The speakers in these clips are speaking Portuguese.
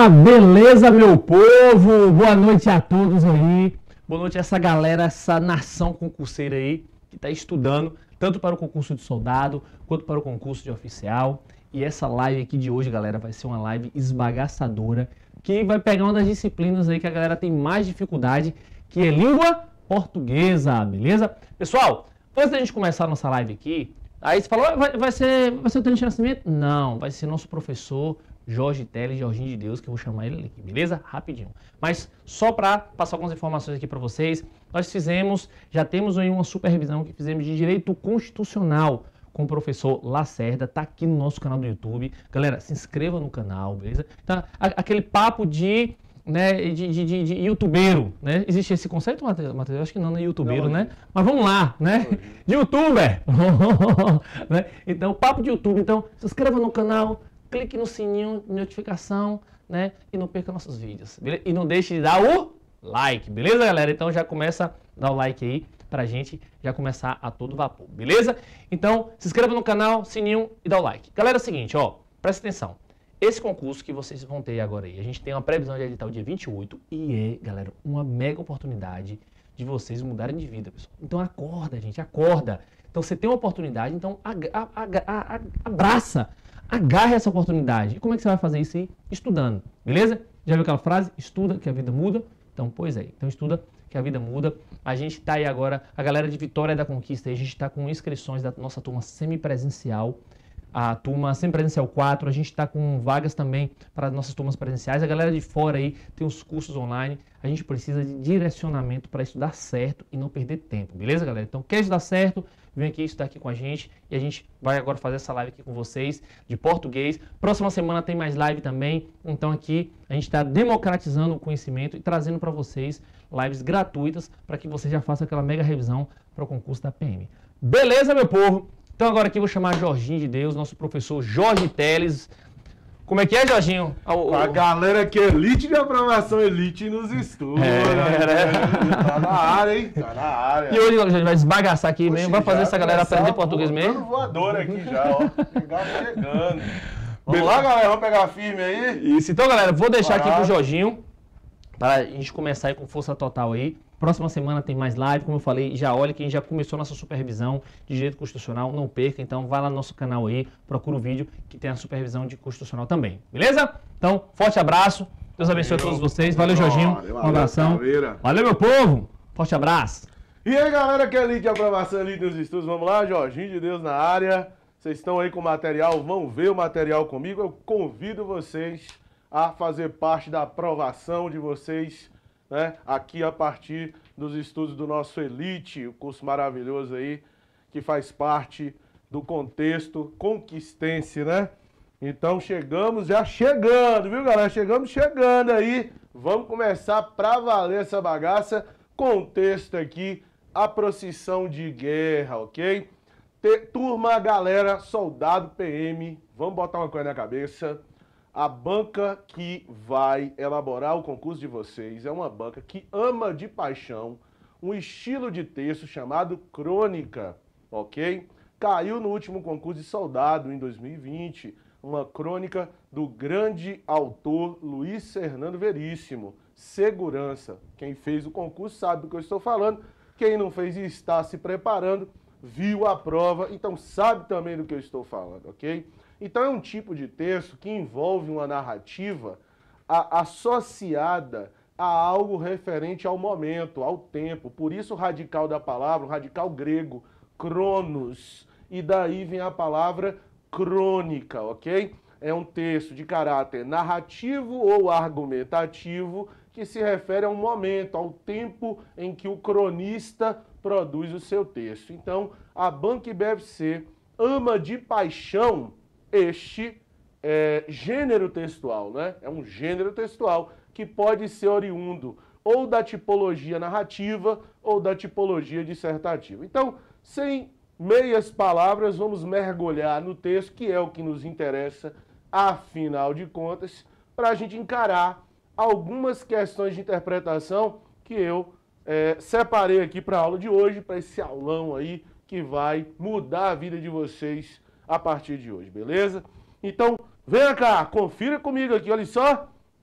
Beleza, meu povo? Boa noite a todos aí. Boa noite a essa galera, essa nação concurseira aí que está estudando tanto para o concurso de soldado quanto para o concurso de oficial. E essa live aqui de hoje, galera, vai ser uma live esbagaçadora que vai pegar uma das disciplinas aí que a galera tem mais dificuldade, que é língua portuguesa, beleza? Pessoal, antes da gente começar a nossa live aqui, aí você falou, vai ser o Tenente Nascimento? Não, vai ser nosso professor Jorge Teles, Jorginho de Deus, que eu vou chamar ele aqui, beleza? Rapidinho. Mas só para passar algumas informações aqui para vocês, nós já temos aí uma supervisão que fizemos de Direito Constitucional com o professor Lacerda, tá aqui no nosso canal do YouTube. Galera, se inscreva no canal, beleza? Então, aquele papo de youtubeiro, né? Existe esse conceito, Matheus? Eu acho que não é youtubeiro, né? Mas vamos lá, né? De youtuber! Né? Então, papo de YouTube. Então, se inscreva no canal, clique no sininho de notificação, né? E não perca nossos vídeos, beleza? E não deixe de dar o like, beleza, galera? Então já começa a dar o like aí pra gente já começar a todo vapor, beleza? Então, se inscreva no canal, sininho e dá o like. Galera, é o seguinte, ó, presta atenção. Esse concurso que vocês vão ter agora aí, a gente tem uma previsão de edital dia 28 e é, galera, uma mega oportunidade de vocês mudarem de vida, pessoal. Então acorda, gente, acorda. Então você tem uma oportunidade, então abraça. Agarre essa oportunidade. E como é que você vai fazer isso aí? Estudando, beleza? Já viu aquela frase? Estuda que a vida muda? Então, pois é. Então, estuda que a vida muda. A gente tá aí agora, a galera de Vitória da Conquista, a gente tá com inscrições da nossa turma semipresencial. A turma semipresencial 4, a gente está com vagas também para as nossas turmas presenciais. A galera de fora aí tem os cursos online. A gente precisa de direcionamento para estudar certo e não perder tempo, beleza, galera? Então, quer estudar certo? Vem aqui estudar aqui com a gente e a gente vai agora fazer essa live aqui com vocês de português. Próxima semana tem mais live também. Então, aqui a gente está democratizando o conhecimento e trazendo para vocês lives gratuitas para que você já faça aquela mega revisão para o concurso da PM. Beleza, meu povo? Então agora aqui eu vou chamar Jorginho de Deus, nosso professor Jorge Teles. Como é que é, Jorginho? A galera que é elite de aprovação, elite nos estudos. Tá na área, hein? Tá na área. E hoje a gente vai esbagaçar aqui mesmo, vai fazer essa galera aprender português mesmo. Voador aqui já, ó. Chegando. Vamos lá, galera, vamos pegar firme aí? Isso, então, galera, vou deixar aqui pro Jorginho, para a gente começar aí com força total aí. Próxima semana tem mais live, como eu falei, já olha que a gente já começou nossa supervisão de direito constitucional, não perca, então vai lá no nosso canal aí, procura o vídeo que tem a supervisão de constitucional também, beleza? Então, forte abraço, Deus abençoe a todos vocês, valeu Jorginho, um abração, valeu meu povo, forte abraço. E aí galera que é elite de aprovação, elite nos estudos, vamos lá, Jorginho de Deus na área, vocês estão aí com o material, vão ver o material comigo, eu convido vocês a fazer parte da aprovação de vocês, né, aqui a partir dos estudos do nosso Elite, o curso maravilhoso aí, que faz parte do contexto conquistense, né? Então chegamos já chegando, viu galera? Chegando aí, vamos começar pra valer essa bagaça, contexto aqui, a procissão de guerra, ok? Turma, galera, soldado, PM, vamos botar uma coisa na cabeça. A banca que vai elaborar o concurso de vocês é uma banca que ama de paixão um estilo de texto chamado crônica, ok? Caiu no último concurso de soldado em 2020, uma crônica do grande autor Luiz Fernando Veríssimo, Segurança. Quem fez o concurso sabe do que eu estou falando, quem não fez e está se preparando, viu a prova, então sabe também do que eu estou falando, ok? Então é um tipo de texto que envolve uma narrativa associada a algo referente ao momento, ao tempo. Por isso o radical da palavra, o radical grego, cronos. E daí vem a palavra crônica, ok? É um texto de caráter narrativo ou argumentativo que se refere a um momento, ao tempo em que o cronista produz o seu texto. Então, a Banca IBFC ama de paixão este gênero textual, né? É um gênero textual que pode ser oriundo ou da tipologia narrativa ou da tipologia dissertativa. Então, sem meias palavras, vamos mergulhar no texto, que é o que nos interessa, afinal de contas, para a gente encarar algumas questões de interpretação que eu separei aqui para a aula de hoje, para esse aulão aí que vai mudar a vida de vocês a partir de hoje, beleza? Então, venha cá, confira comigo aqui, olha só.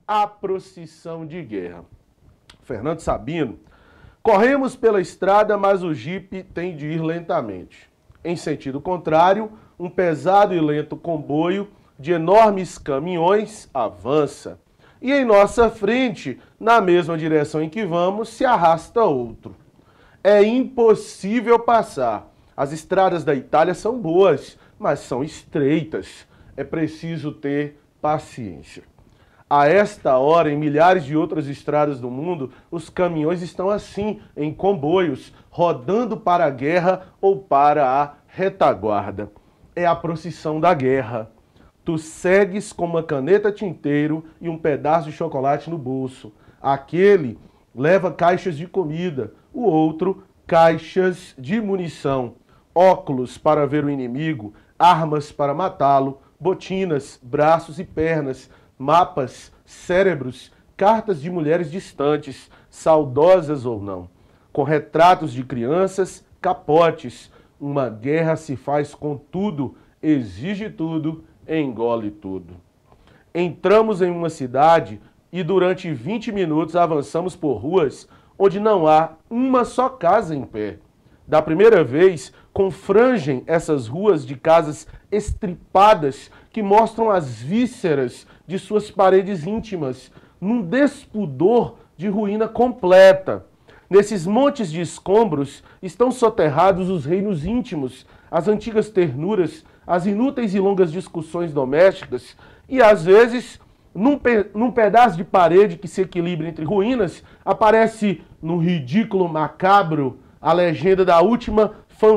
a procissão de guerra. Fernando Sabino. Corremos pela estrada, mas o jipe tem de ir lentamente. Em sentido contrário, um pesado e lento comboio de enormes caminhões avança. E em nossa frente, na mesma direção em que vamos, se arrasta outro. É impossível passar. As estradas da Itália são boas, mas são estreitas. É preciso ter paciência. A esta hora, em milhares de outras estradas do mundo, os caminhões estão assim, em comboios, rodando para a guerra ou para a retaguarda. É a procissão da guerra. Tu segues com uma caneta tinteiro e um pedaço de chocolate no bolso. Aquele leva caixas de comida, o outro caixas de munição, óculos para ver o inimigo, armas para matá-lo, botinas, braços e pernas, mapas, cérebros, cartas de mulheres distantes, saudosas ou não, com retratos de crianças, capotes. Uma guerra se faz com tudo, exige tudo, engole tudo. Entramos em uma cidade e durante 20 minutos avançamos por ruas onde não há uma só casa em pé. Da primeira vez, confrangem essas ruas de casas estripadas que mostram as vísceras de suas paredes íntimas, num despudor de ruína completa. Nesses montes de escombros estão soterrados os reinos íntimos, as antigas ternuras, as inúteis e longas discussões domésticas e, às vezes, num pedaço de parede que se equilibra entre ruínas, aparece, num ridículo macabro, a legenda da última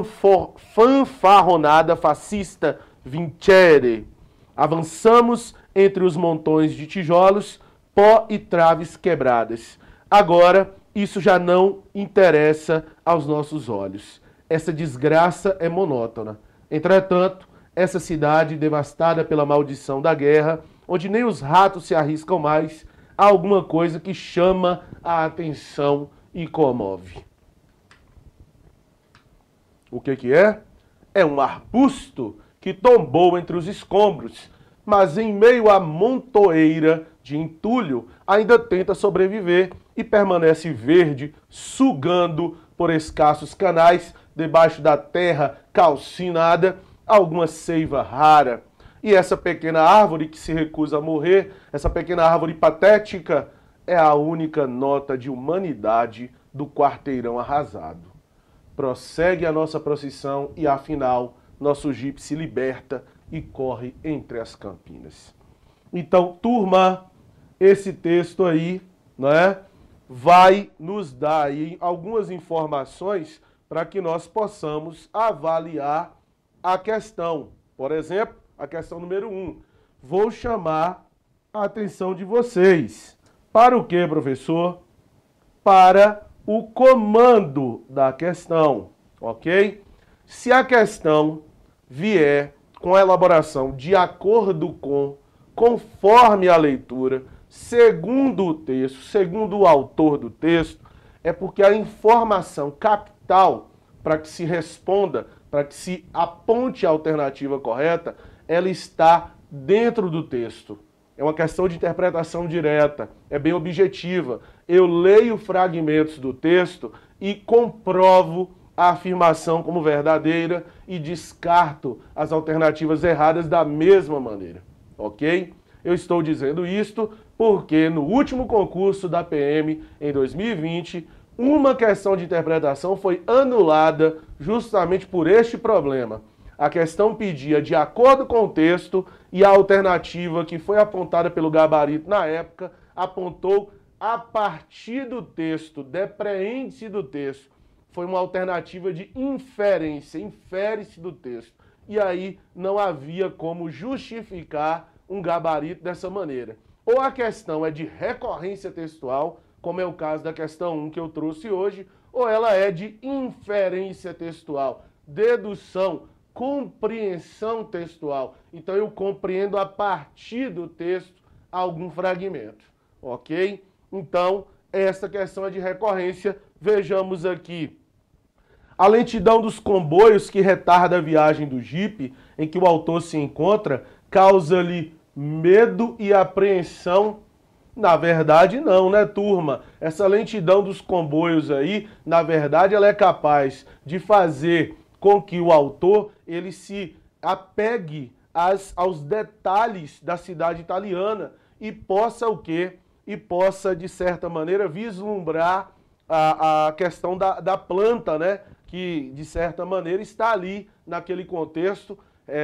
fanfarronada fascista Vincere. Avançamos entre os montões de tijolos, pó e traves quebradas. Agora, isso já não interessa aos nossos olhos. Essa desgraça é monótona. Entretanto, essa cidade devastada pela maldição da guerra, onde nem os ratos se arriscam mais, há alguma coisa que chama a atenção e comove. O que é? É um arbusto que tombou entre os escombros, mas em meio à montoeira de entulho ainda tenta sobreviver e permanece verde, sugando por escassos canais debaixo da terra calcinada alguma seiva rara. E essa pequena árvore que se recusa a morrer, essa pequena árvore patética, é a única nota de humanidade do quarteirão arrasado. Prossegue a nossa procissão e, afinal, nosso jipe se liberta e corre entre as campinas. Então, turma, esse texto aí, né, vai nos dar aí algumas informações para que nós possamos avaliar a questão. Por exemplo, a questão número 1. Vou chamar a atenção de vocês. Para o quê, professor? Para o comando da questão, ok? Se a questão vier com a elaboração de acordo com, conforme a leitura, segundo o texto, segundo o autor do texto, é porque a informação capital para que se responda, para que se aponte a alternativa correta, ela está dentro do texto. É uma questão de interpretação direta, é bem objetiva. Eu leio fragmentos do texto e comprovo a afirmação como verdadeira e descarto as alternativas erradas da mesma maneira, ok? Eu estou dizendo isto porque no último concurso da PM em 2020, uma questão de interpretação foi anulada justamente por este problema. A questão pedia de acordo com o texto e a alternativa que foi apontada pelo gabarito na época apontou a partir do texto, depreende-se do texto. Foi uma alternativa de inferência, infere-se do texto. E aí não havia como justificar um gabarito dessa maneira. Ou a questão é de recorrência textual, como é o caso da questão 1 que eu trouxe hoje, ou ela é de inferência textual, dedução, compreensão textual. Então eu compreendo a partir do texto algum fragmento, ok? Então, essa questão é de recorrência. Vejamos aqui. A lentidão dos comboios que retarda a viagem do jipe em que o autor se encontra causa-lhe medo e apreensão Na verdade, não, né, turma? Essa lentidão dos comboios aí, na verdade, ela é capaz de fazer com que o autor ele se apegue aos detalhes da cidade italiana e possa o quê? E possa, de certa maneira, vislumbrar a questão da planta, né? Que, de certa maneira, está ali naquele contexto,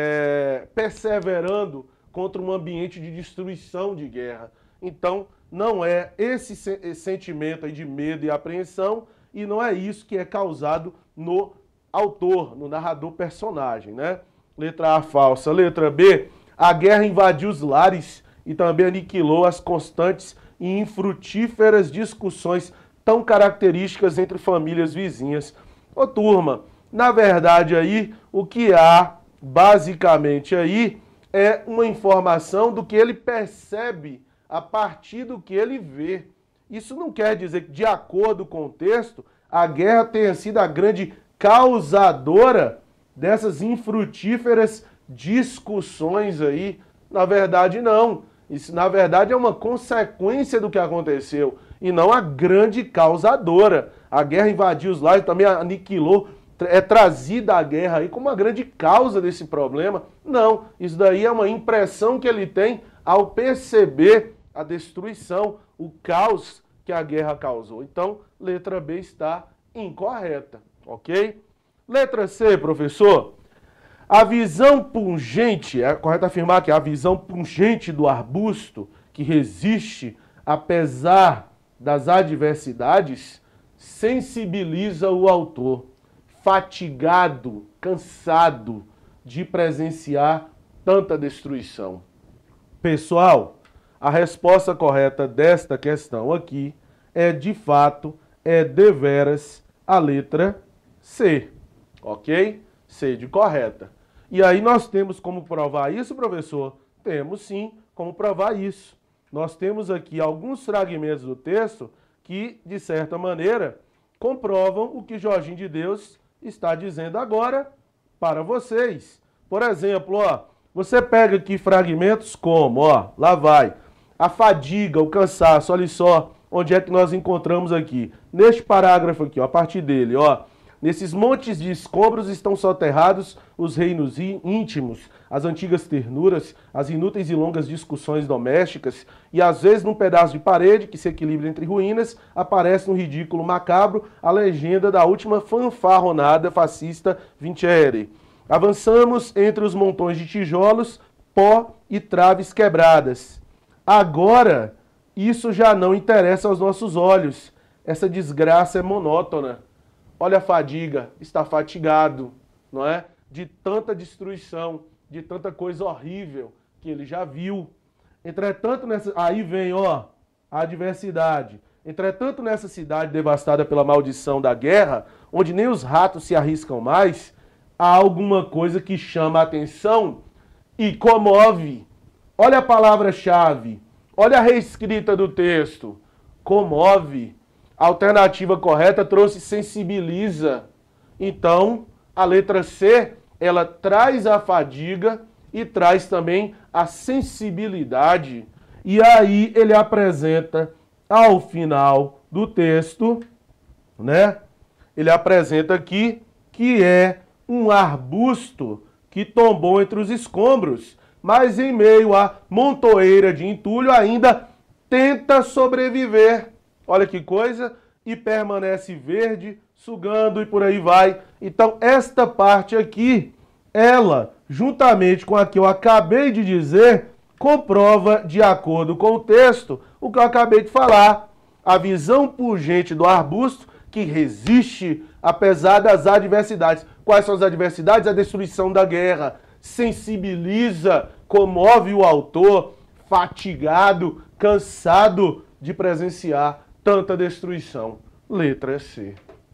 perseverando contra um ambiente de destruição, de guerra. Então, não é esse sentimento aí de medo e apreensão, e não é isso que é causado no autor, no narrador personagem, né? Letra A, falsa. Letra B, a guerra invadiu os lares e também aniquilou as constantes e infrutíferas discussões tão características entre famílias vizinhas. Ô turma, na verdade aí, o que há basicamente aí é uma informação do que ele percebe a partir do que ele vê. Isso não quer dizer que, de acordo com o texto, a guerra tenha sido a grande causadora dessas infrutíferas discussões aí. Na verdade, não. Isso, na verdade, é uma consequência do que aconteceu e não a grande causadora. A guerra invadiu os lares, também aniquilou, é trazida a guerra aí como uma grande causa desse problema. Não, isso daí é uma impressão que ele tem ao perceber a destruição, o caos que a guerra causou. Então, letra B está incorreta, ok? Letra C, professor. A visão pungente, é correto afirmar que a visão pungente do arbusto, que resiste apesar das adversidades, sensibiliza o autor, fatigado, cansado de presenciar tanta destruição. Pessoal, a resposta correta desta questão aqui é, de fato, deveras a letra C, ok? C de correta. E aí nós temos como provar isso, professor? Temos sim como provar isso. Nós temos aqui alguns fragmentos do texto que, de certa maneira, comprovam o que Jorginho de Deus está dizendo agora para vocês. Por exemplo, ó, você pega aqui fragmentos como, ó, lá vai, a fadiga, o cansaço, olha só onde é que nós encontramos aqui. Neste parágrafo aqui, ó, a partir dele, ó, nesses montes de escombros estão soterrados os reinos íntimos, as antigas ternuras, as inúteis e longas discussões domésticas, e às vezes num pedaço de parede que se equilibra entre ruínas, aparece no ridículo macabro a legenda da última fanfarronada fascista Vincere. Avançamos entre os montões de tijolos, pó e traves quebradas. Agora, isso já não interessa aos nossos olhos. Essa desgraça é monótona. Olha a fadiga, está fatigado, não é? De tanta destruição, de tanta coisa horrível que ele já viu. Entretanto, aí vem, ó, a adversidade. Entretanto, nessa cidade devastada pela maldição da guerra, onde nem os ratos se arriscam mais, há alguma coisa que chama a atenção e comove. Olha a palavra-chave, olha a reescrita do texto. Comove. A alternativa correta trouxe sensibiliza. Então, a letra C, ela traz a fadiga e traz também a sensibilidade. E aí ele apresenta, ao final do texto, né? Ele apresenta aqui que é um arbusto que tombou entre os escombros, mas em meio à montoeira de entulho ainda tenta sobreviver. Olha que coisa, e permanece verde, sugando e por aí vai. Então, esta parte aqui, ela, juntamente com a que eu acabei de dizer, comprova, de acordo com o texto, o que eu acabei de falar. A visão pungente do arbusto que resiste apesar das adversidades. Quais são as adversidades? A destruição da guerra. Sensibiliza, comove o autor, fatigado, cansado de presenciar tanta destruição. Letra C,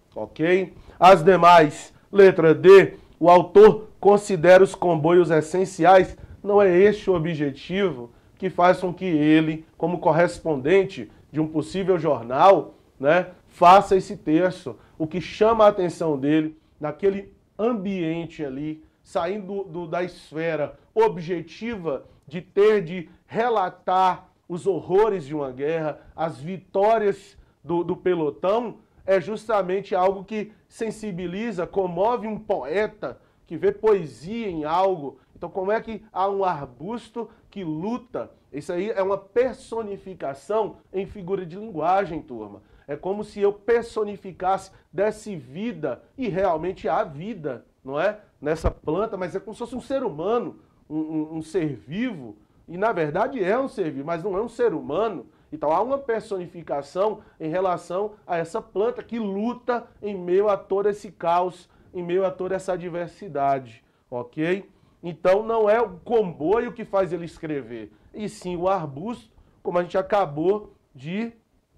ok? As demais, letra D, o autor considera os comboios essenciais. Não é este o objetivo que faz com que ele, como correspondente de um possível jornal, né, faça esse texto. O que chama a atenção dele, naquele ambiente ali, saindo da esfera objetiva de ter de relatar os horrores de uma guerra, as vitórias do pelotão, é justamente algo que sensibiliza, comove um poeta que vê poesia em algo. Então, como é que há um arbusto que luta? Isso aí é uma personificação em figura de linguagem, turma. É como se eu personificasse, desse vida, e realmente há vida, não é? Nessa planta, mas é como se fosse um ser humano, um ser vivo, e na verdade é um ser vivo, mas não é um ser humano. Então há uma personificação em relação a essa planta que luta em meio a todo esse caos, em meio a toda essa adversidade, ok? Então não é o comboio que faz ele escrever, e sim o arbusto, como a gente acabou de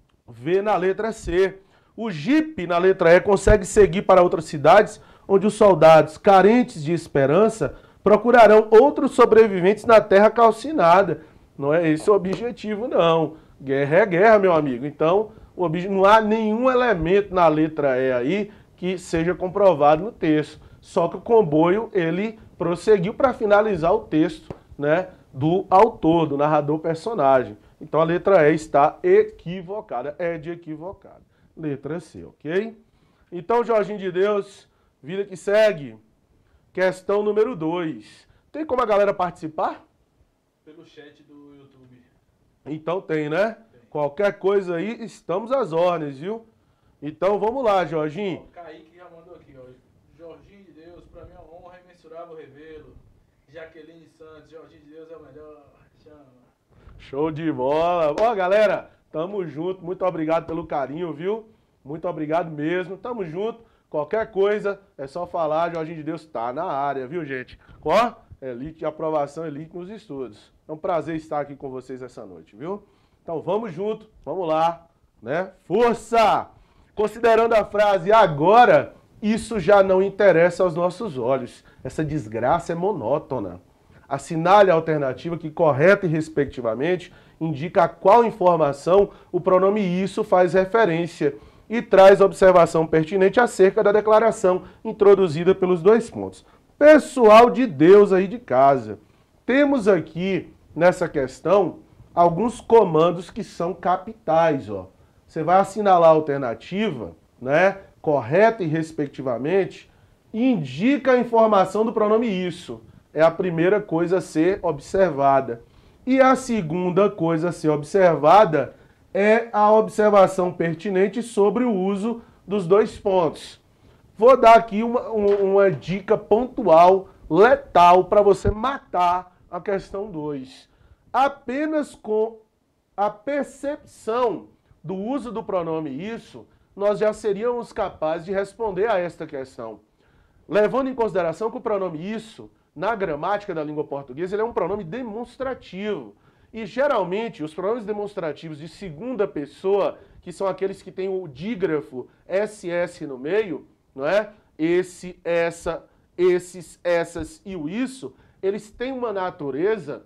ver na letra C. O jipe, na letra E, consegue seguir para outras cidades, onde os soldados, carentes de esperança, procurarão outros sobreviventes na terra calcinada. Não é esse o objetivo, não. Guerra é guerra, meu amigo. Então, não há nenhum elemento na letra E aí que seja comprovado no texto. Só que o comboio, ele prosseguiu para finalizar o texto, né, do autor, do narrador personagem. Então, a letra E está equivocada. É de equivocado. Letra C, ok? Então, Jorginho de Deus, vida que segue. Questão número 2. Tem como a galera participar? Pelo chat do YouTube. Então tem, né? Tem. Qualquer coisa aí, estamos às ordens, viu? Então vamos lá, Jorginho. Ó, Kaique já mandou aqui, ó. Jorginho de Deus, pra mim é uma honra imensurável revê-lo. Jaqueline Santos, Jorginho de Deus é o melhor. Chama. Show de bola. Ó, galera, tamo junto. Muito obrigado pelo carinho, viu? Muito obrigado mesmo. Tamo junto. Qualquer coisa, é só falar, Jorginho de Deus tá na área, viu, gente? Ó, elite de aprovação, elite nos estudos. É um prazer estar aqui com vocês essa noite, viu? Então vamos junto, vamos lá, né? Força! Considerando a frase agora, isso já não interessa aos nossos olhos. Essa desgraça é monótona. Assinale a alternativa que, correta e respectivamente, indica a qual informação o pronome isso faz referência e traz observação pertinente acerca da declaração introduzida pelos 2 pontos. Pessoal de Deus aí de casa, temos aqui nessa questão alguns comandos que são capitais, ó. Você vai assinalar a alternativa, né, correta e respectivamente, e indica a informação do pronome isso. É a primeira coisa a ser observada. E a segunda coisa a ser observada é a observação pertinente sobre o uso dos 2 pontos. Vou dar aqui uma dica pontual, letal, para você matar a questão 2. Apenas com a percepção do uso do pronome isso, nós já seríamos capazes de responder a esta questão. Levando em consideração que o pronome isso, na gramática da língua portuguesa, ele é um pronome demonstrativo. E geralmente os pronomes demonstrativos de segunda pessoa, que são aqueles que têm o dígrafo SS no meio, não é? Esse, essa, esses, essas e o isso, eles têm uma natureza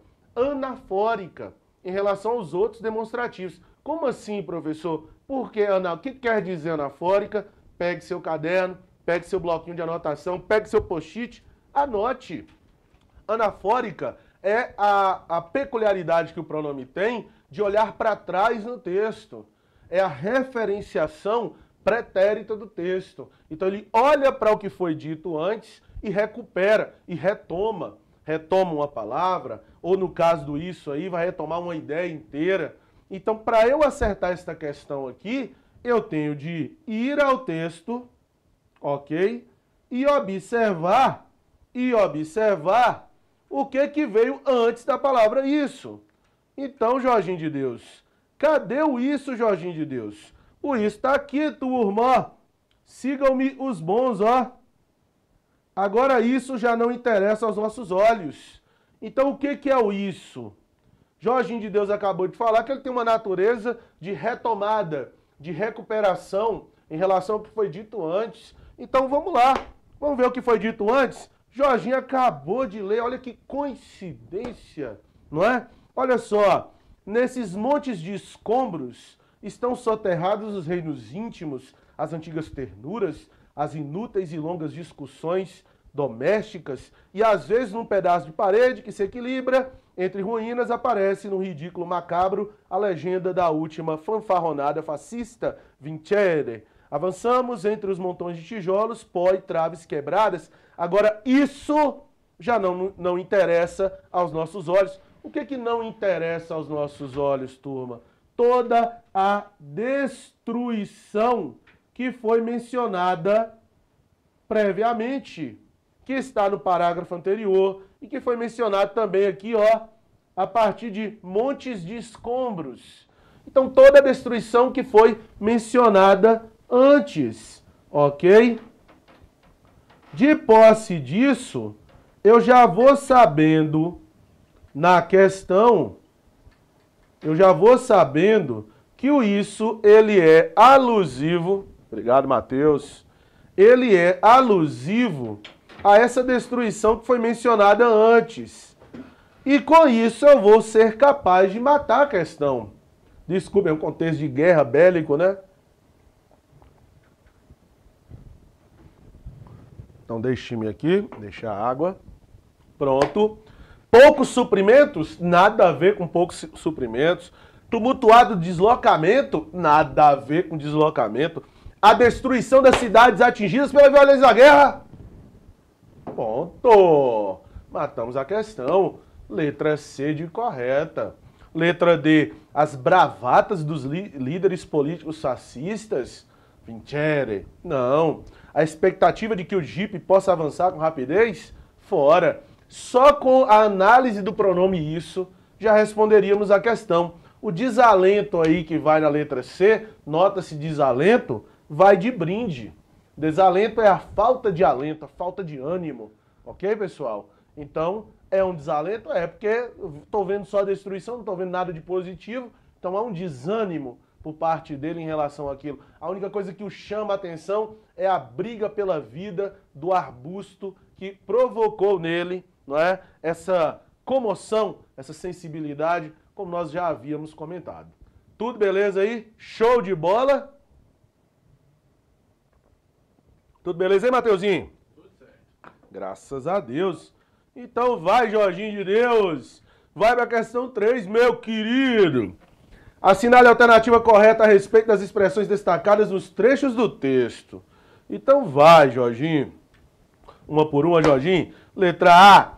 anafórica em relação aos outros demonstrativos. Como assim, professor? Porque o que quer dizer anafórica? Pegue seu caderno, pegue seu bloquinho de anotação, pegue seu post-it, anote. Anafórica é a peculiaridade que o pronome tem de olhar para trás no texto. É a referenciação pretérita do texto. Então ele olha para o que foi dito antes e recupera e retoma. Retoma uma palavra, ou no caso do isso aí, vai retomar uma ideia inteira. Então, para eu acertar esta questão aqui, eu tenho de ir ao texto, ok? E observar o que veio antes da palavra isso. Então, Jorginho de Deus, cadê o isso, Jorginho de Deus? O isso está aqui, turma. Sigam-me os bons, ó. Agora isso já não interessa aos nossos olhos. Então, o que é o isso? Jorginho de Deus acabou de falar que ele tem uma natureza de retomada, de recuperação em relação ao que foi dito antes. Então, vamos lá. Vamos ver o que foi dito antes? Jorginho acabou de ler, olha que coincidência, não é? Olha só, nesses montes de escombros estão soterrados os reinos íntimos, as antigas ternuras, as inúteis e longas discussões domésticas e às vezes num pedaço de parede que se equilibra Entre ruínas aparece no ridículo macabro a legenda da última fanfarronada fascista Vincere. Avançamos entre os montões de tijolos, pó e traves quebradas. Agora isso já não interessa aos nossos olhos. O que não interessa aos nossos olhos, turma? Toda a destruição que foi mencionada previamente, que está no parágrafo anterior e que foi mencionado também aqui, ó, a partir de montes de escombros. Então, toda a destruição que foi mencionada antes, ok? De posse disso, eu já vou sabendo na questão, que o isso, ele é alusivo, obrigado, Mateus, ele é alusivo a essa destruição que foi mencionada antes. E com isso eu vou ser capaz de matar a questão. Desculpa, é um contexto de guerra bélico, né? Então deixe-me aqui, deixa a água. Pronto. Poucos suprimentos? Nada a ver com poucos suprimentos. Tumultuado deslocamento? Nada a ver com deslocamento. A destruição das cidades atingidas pela violência da guerra? Ponto. Matamos a questão. Letra C de correta. Letra D. As bravatas dos líderes políticos fascistas? Vincere. Não. A expectativa de que o Jeep possa avançar com rapidez? Fora. Só com a análise do pronome isso, já responderíamos a questão. O desalento aí que vai na letra C, nota-se desalento, vai de brinde. Desalento é a falta de alento, a falta de ânimo. Ok, pessoal? Então, é um desalento? É, porque estou vendo só destruição, não estou vendo nada de positivo. Então, há um desânimo por parte dele em relação àquilo. A única coisa que o chama a atenção é a briga pela vida do arbusto que provocou nele, não é, essa comoção, essa sensibilidade, como nós já havíamos comentado. Tudo beleza aí? Show de bola? Tudo beleza aí, Mateuzinho? Tudo certo. Graças a Deus. Então vai, Jorginho de Deus. Vai para a questão 3, meu querido. Assinale a alternativa correta a respeito das expressões destacadas nos trechos do texto. Então vai, Jorginho. Uma por uma, Jorginho. Letra A.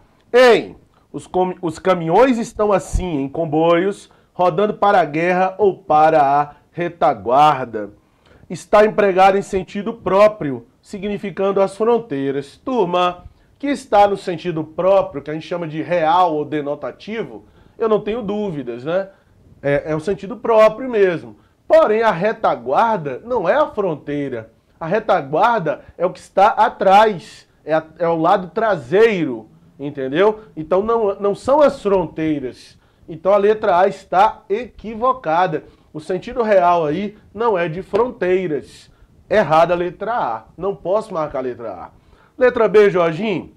Os caminhões estão assim, em comboios, rodando para a guerra ou para a retaguarda. Está empregado em sentido próprio, significando as fronteiras. Turma, que está no sentido próprio, que a gente chama de real ou denotativo, eu não tenho dúvidas, né? É o sentido próprio mesmo. Porém, a retaguarda não é a fronteira. A retaguarda é o que está atrás, é o lado traseiro, entendeu? Então, não são as fronteiras. Então, a letra A está equivocada. O sentido real aí não é de fronteiras. Errada a letra A. Não posso marcar a letra A. Letra B, Jorginho.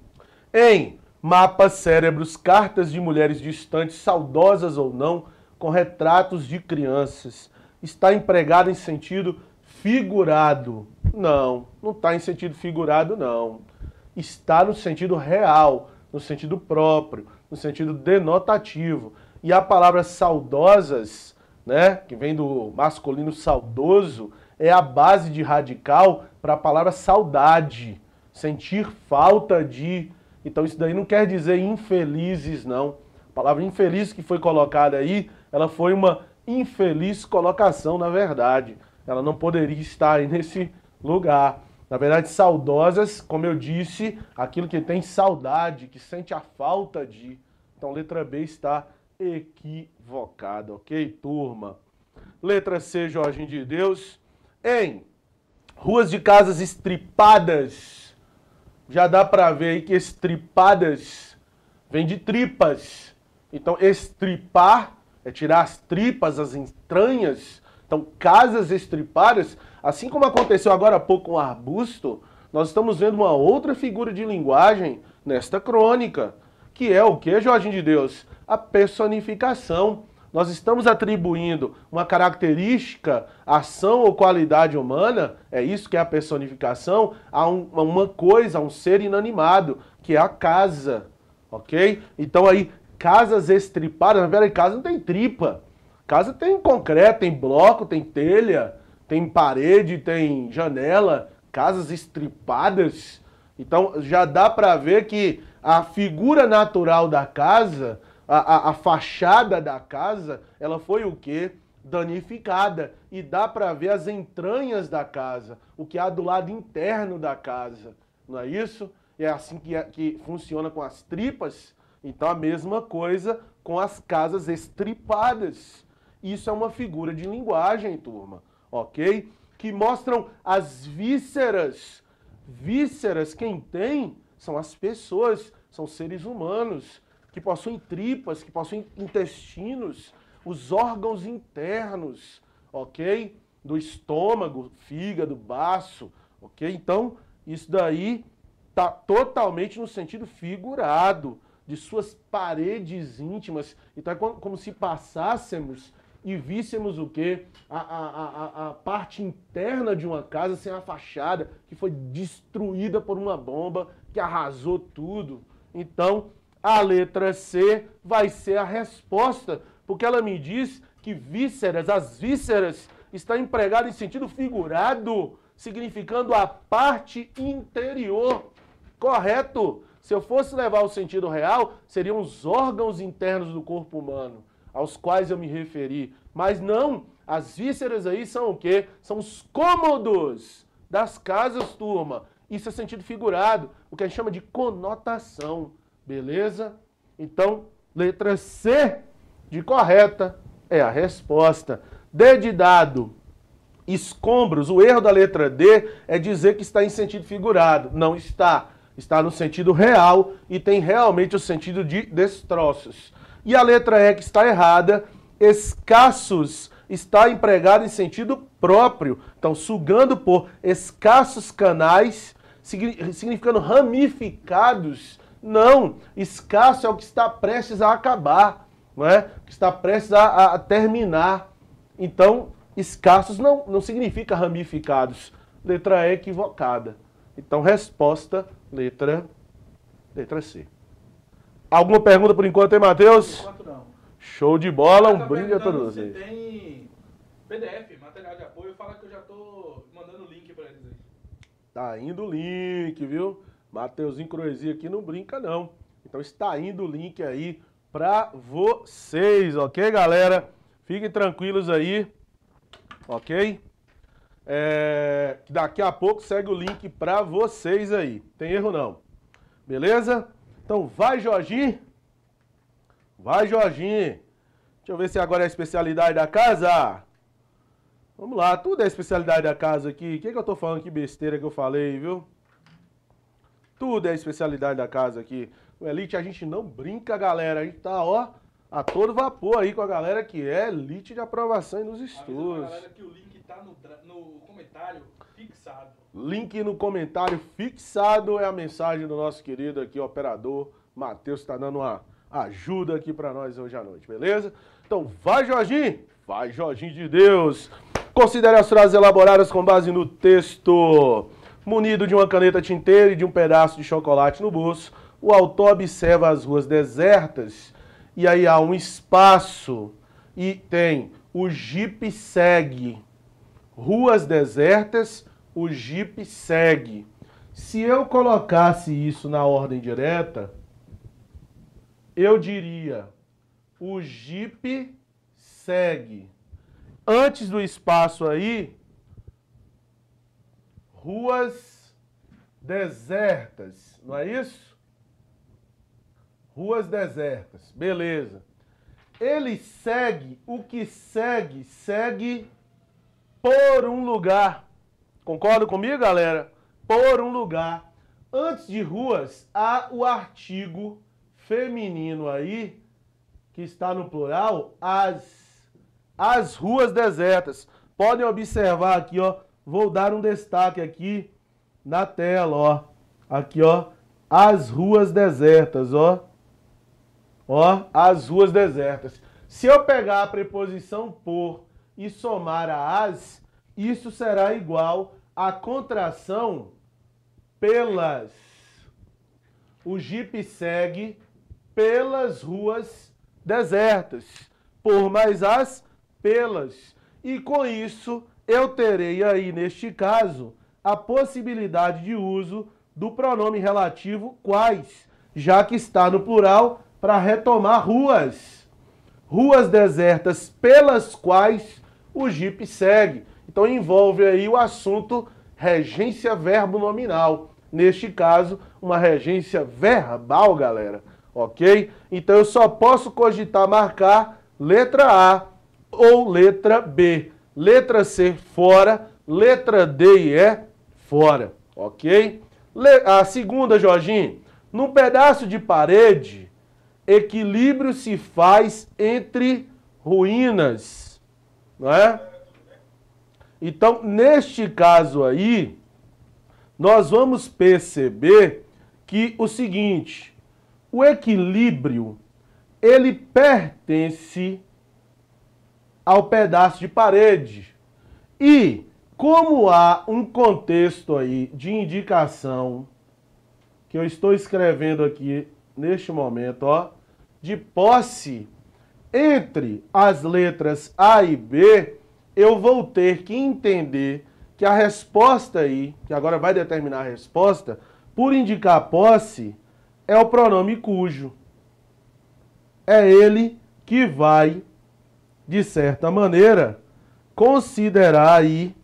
Em mapas, cérebros, cartas de mulheres distantes, saudosas ou não, com retratos de crianças. Está empregado em sentido figurado. Não está em sentido figurado, não. Está no sentido real, no sentido próprio, no sentido denotativo. E a palavra saudosas, né, que vem do masculino saudoso, é a base de radical para a palavra saudade. Sentir falta de. Então isso daí não quer dizer infelizes, não. A palavra infeliz que foi colocada aí, ela foi uma infeliz colocação, na verdade. Ela não poderia estar aí nesse lugar. Na verdade, saudosas, como eu disse, aquilo que tem saudade, que sente a falta de. Então, letra B está equivocada, ok, turma? Letra C, Jorginho de Deus. Em ruas de casas estripadas, já dá para ver aí que estripadas vem de tripas. Então, estripar é tirar as tripas, as entranhas. Então, casas estripadas, assim como aconteceu agora há pouco com o arbusto, nós estamos vendo uma outra figura de linguagem nesta crônica, que é o que, Jorginho de Deus? A personificação. Nós estamos atribuindo uma característica, ação ou qualidade humana, é isso que é a personificação, a uma coisa, a um ser inanimado, que é a casa, ok? Então aí, casas estripadas, mas peraí, casa não tem tripa. Casa tem concreto, tem bloco, tem telha, tem parede, tem janela. Casas estripadas. Então já dá para ver que a figura natural da casa, a fachada da casa, ela foi o quê? Danificada. E dá para ver as entranhas da casa, o que há do lado interno da casa. Não é isso? É assim que funciona com as tripas. Então a mesma coisa com as casas estripadas. Isso é uma figura de linguagem, turma, ok? Que mostram as vísceras. Vísceras, quem tem, são as pessoas, são seres humanos, que possuem tripas, que possuem intestinos, os órgãos internos, ok? Do estômago, fígado, baço, ok? Então, isso daí está totalmente no sentido figurado, de suas paredes íntimas. Então é como se passássemos e víssemos o quê? A parte interna de uma casa sem a fachada, que foi destruída por uma bomba, que arrasou tudo. Então, a letra C vai ser a resposta, porque ela me diz que vísceras, as vísceras, está empregado em sentido figurado, significando a parte interior. Correto? Se eu fosse levar o sentido real, seriam os órgãos internos do corpo humano, aos quais eu me referi. Mas não, as vísceras aí são o quê? São os cômodos das casas, turma. Isso é sentido figurado, o que a gente chama de conotação. Beleza? Então, letra C de correta é a resposta. D de dado. Escombros. O erro da letra D é dizer que está em sentido figurado. Não está. Está no sentido real e tem realmente o sentido de destroços. E a letra E que está errada, escassos, está empregado em sentido próprio. Então, sugando por escassos canais, significando ramificados. Não, escasso é o que está prestes a acabar, não é? Que está prestes a terminar. Então, escassos não significa ramificados. Letra E equivocada. Então, resposta, letra C. Alguma pergunta por enquanto, hein, Matheus? Por enquanto não. Show de bola, um brinde a todos vocês. vocês. Tem PDF, material de apoio, fala que eu já tô mandando o link pra eles aí. Tá indo o link, viu? Mateuzinho Croesia aqui não brinca, não. Então está indo o link aí pra vocês, ok, galera? Fiquem tranquilos aí, ok? Daqui a pouco segue o link pra vocês aí. Tem erro não. Beleza? Então vai, Jorginho. Vai, Jorginho. Deixa eu ver se agora é a especialidade da casa. Vamos lá, tudo é especialidade da casa aqui. O que eu tô falando? Que besteira que eu falei, viu? Tudo é especialidade da casa aqui. No Elite a gente não brinca, galera. A gente tá, ó, a todo vapor aí com a galera que é Elite de aprovação e nos estudos. Galera que o link tá no comentário fixado. Link no comentário fixado é a mensagem do nosso querido aqui, operador Matheus, que tá dando uma ajuda aqui pra nós hoje à noite, beleza? Então vai, Jorginho! Vai, Jorginho de Deus! Considere as frases elaboradas com base no texto. Munido de uma caneta tinteira e de um pedaço de chocolate no bolso, o autor observa as ruas desertas e aí há um espaço e tem o Jeep segue. Ruas desertas, o Jeep segue. Se eu colocasse isso na ordem direta, eu diria o Jeep segue. Antes do espaço aí, ruas desertas, não é isso? Ruas desertas, beleza. Ele segue, o que segue, segue por um lugar. Concorda comigo, galera? Por um lugar. Antes de ruas, há o artigo feminino aí, que está no plural, as ruas desertas. Podem observar aqui, ó. Vou dar um destaque aqui na tela, ó. Aqui, ó. As ruas desertas, ó. Ó, as ruas desertas. Se eu pegar a preposição por e somar a as, isso será igual à contração pelas. O Jeep segue pelas ruas desertas, por mais as pelas. E com isso, eu terei aí, neste caso, a possibilidade de uso do pronome relativo quais, já que está no plural, para retomar ruas. Ruas desertas pelas quais o Jeep segue. Então envolve aí o assunto regência verbo nominal. Neste caso, uma regência verbal, galera. Ok? Então eu só posso cogitar marcar letra A ou letra B. Letra C fora, letra D e E fora. Ok? A segunda, Jorginho. Num pedaço de parede, equilíbrio se faz entre ruínas. Não é? Então, neste caso aí, nós vamos perceber que o seguinte, o equilíbrio, ele pertence ao pedaço de parede. E, como há um contexto aí de indicação, que eu estou escrevendo aqui neste momento, ó, de posse entre as letras A e B, eu vou ter que entender que a resposta aí, que agora vai determinar a resposta, por indicar posse, é o pronome cujo. É ele que vai, de certa maneira, considerar aí,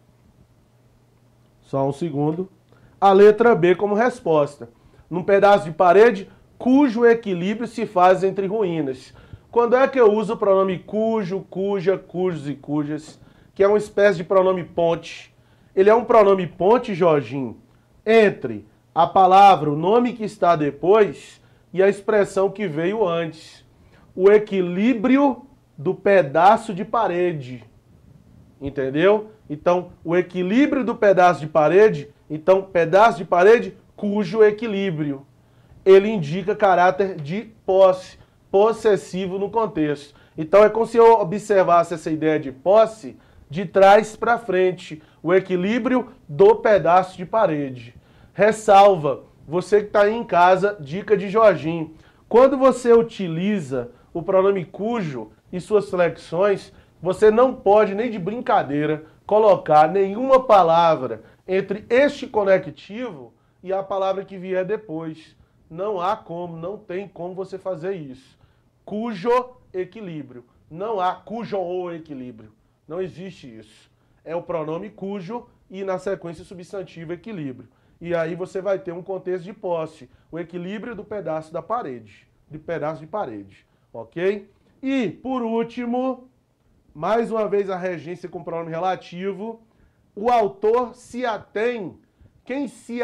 só um segundo, a letra B como resposta. Num pedaço de parede, cujo equilíbrio se faz entre ruínas. Quando é que eu uso o pronome cujo, cuja, cujos e cujas, que é uma espécie de pronome ponte? Ele é um pronome ponte, Jorginho, entre a palavra, o nome que está depois e a expressão que veio antes. O equilíbrio do pedaço de parede. Entendeu? Então, o equilíbrio do pedaço de parede, então, pedaço de parede, cujo equilíbrio. Ele indica caráter de posse, possessivo no contexto. Então, é como se eu observasse essa ideia de posse de trás para frente, o equilíbrio do pedaço de parede. Ressalva, você que está aí em casa, dica de Jorginho. Quando você utiliza o pronome cujo e suas flexões, você não pode, nem de brincadeira, colocar nenhuma palavra entre este conectivo e a palavra que vier depois. Não há como, não tem como você fazer isso. Cujo equilíbrio. Não há cujo ou equilíbrio. Não existe isso. É o pronome cujo e, na sequência, o substantivo equilíbrio. E aí você vai ter um contexto de posse. O equilíbrio do pedaço da parede. De pedaço de parede. Ok? E, por último, mais uma vez a regência com pronome relativo. O autor se atém. Quem se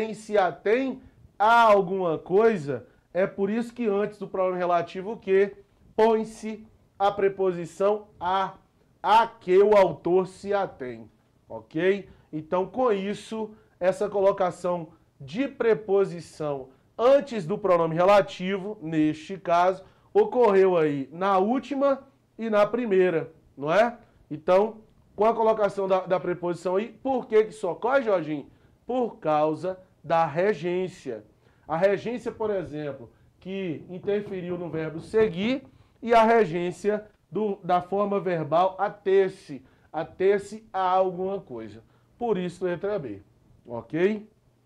atém a alguma coisa. É por isso que antes do pronome relativo o quê? Põe-se a preposição a que o autor se atém. Ok? Então, com isso, essa colocação de preposição antes do pronome relativo, neste caso, ocorreu aí na última e na primeira, não é? Então, com a colocação da preposição aí, por que isso ocorre, Jorginho? Por causa da regência. A regência, por exemplo, que interferiu no verbo seguir, e a regência da forma verbal ater-se a alguma coisa. Por isso, letra B. Ok?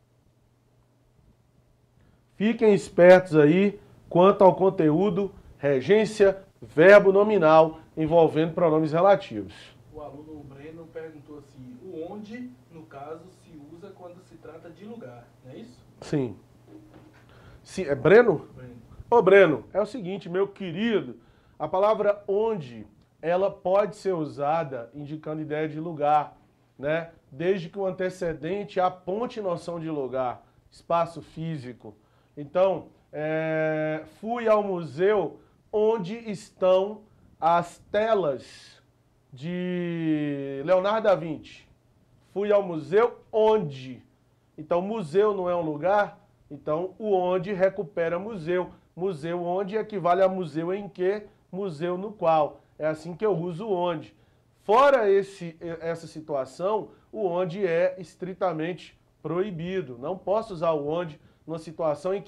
Fiquem espertos aí quanto ao conteúdo regência, verbo nominal, envolvendo pronomes relativos. O aluno Breno perguntou assim, o onde, no caso, se usa quando se trata de lugar, não é isso? Sim. É Breno? Breno. Ô Breno, é o seguinte, meu querido, a palavra onde, ela pode ser usada indicando ideia de lugar, né? Desde que o antecedente aponte noção de lugar, espaço físico. Então, fui ao museu onde estão as telas de Leonardo da Vinci. Fui ao museu onde. Então, museu não é um lugar, então o onde recupera museu. Museu onde equivale a museu em que, museu no qual. É assim que eu uso o onde. Fora essa situação, o onde é estritamente proibido. Não posso usar o onde numa situação em que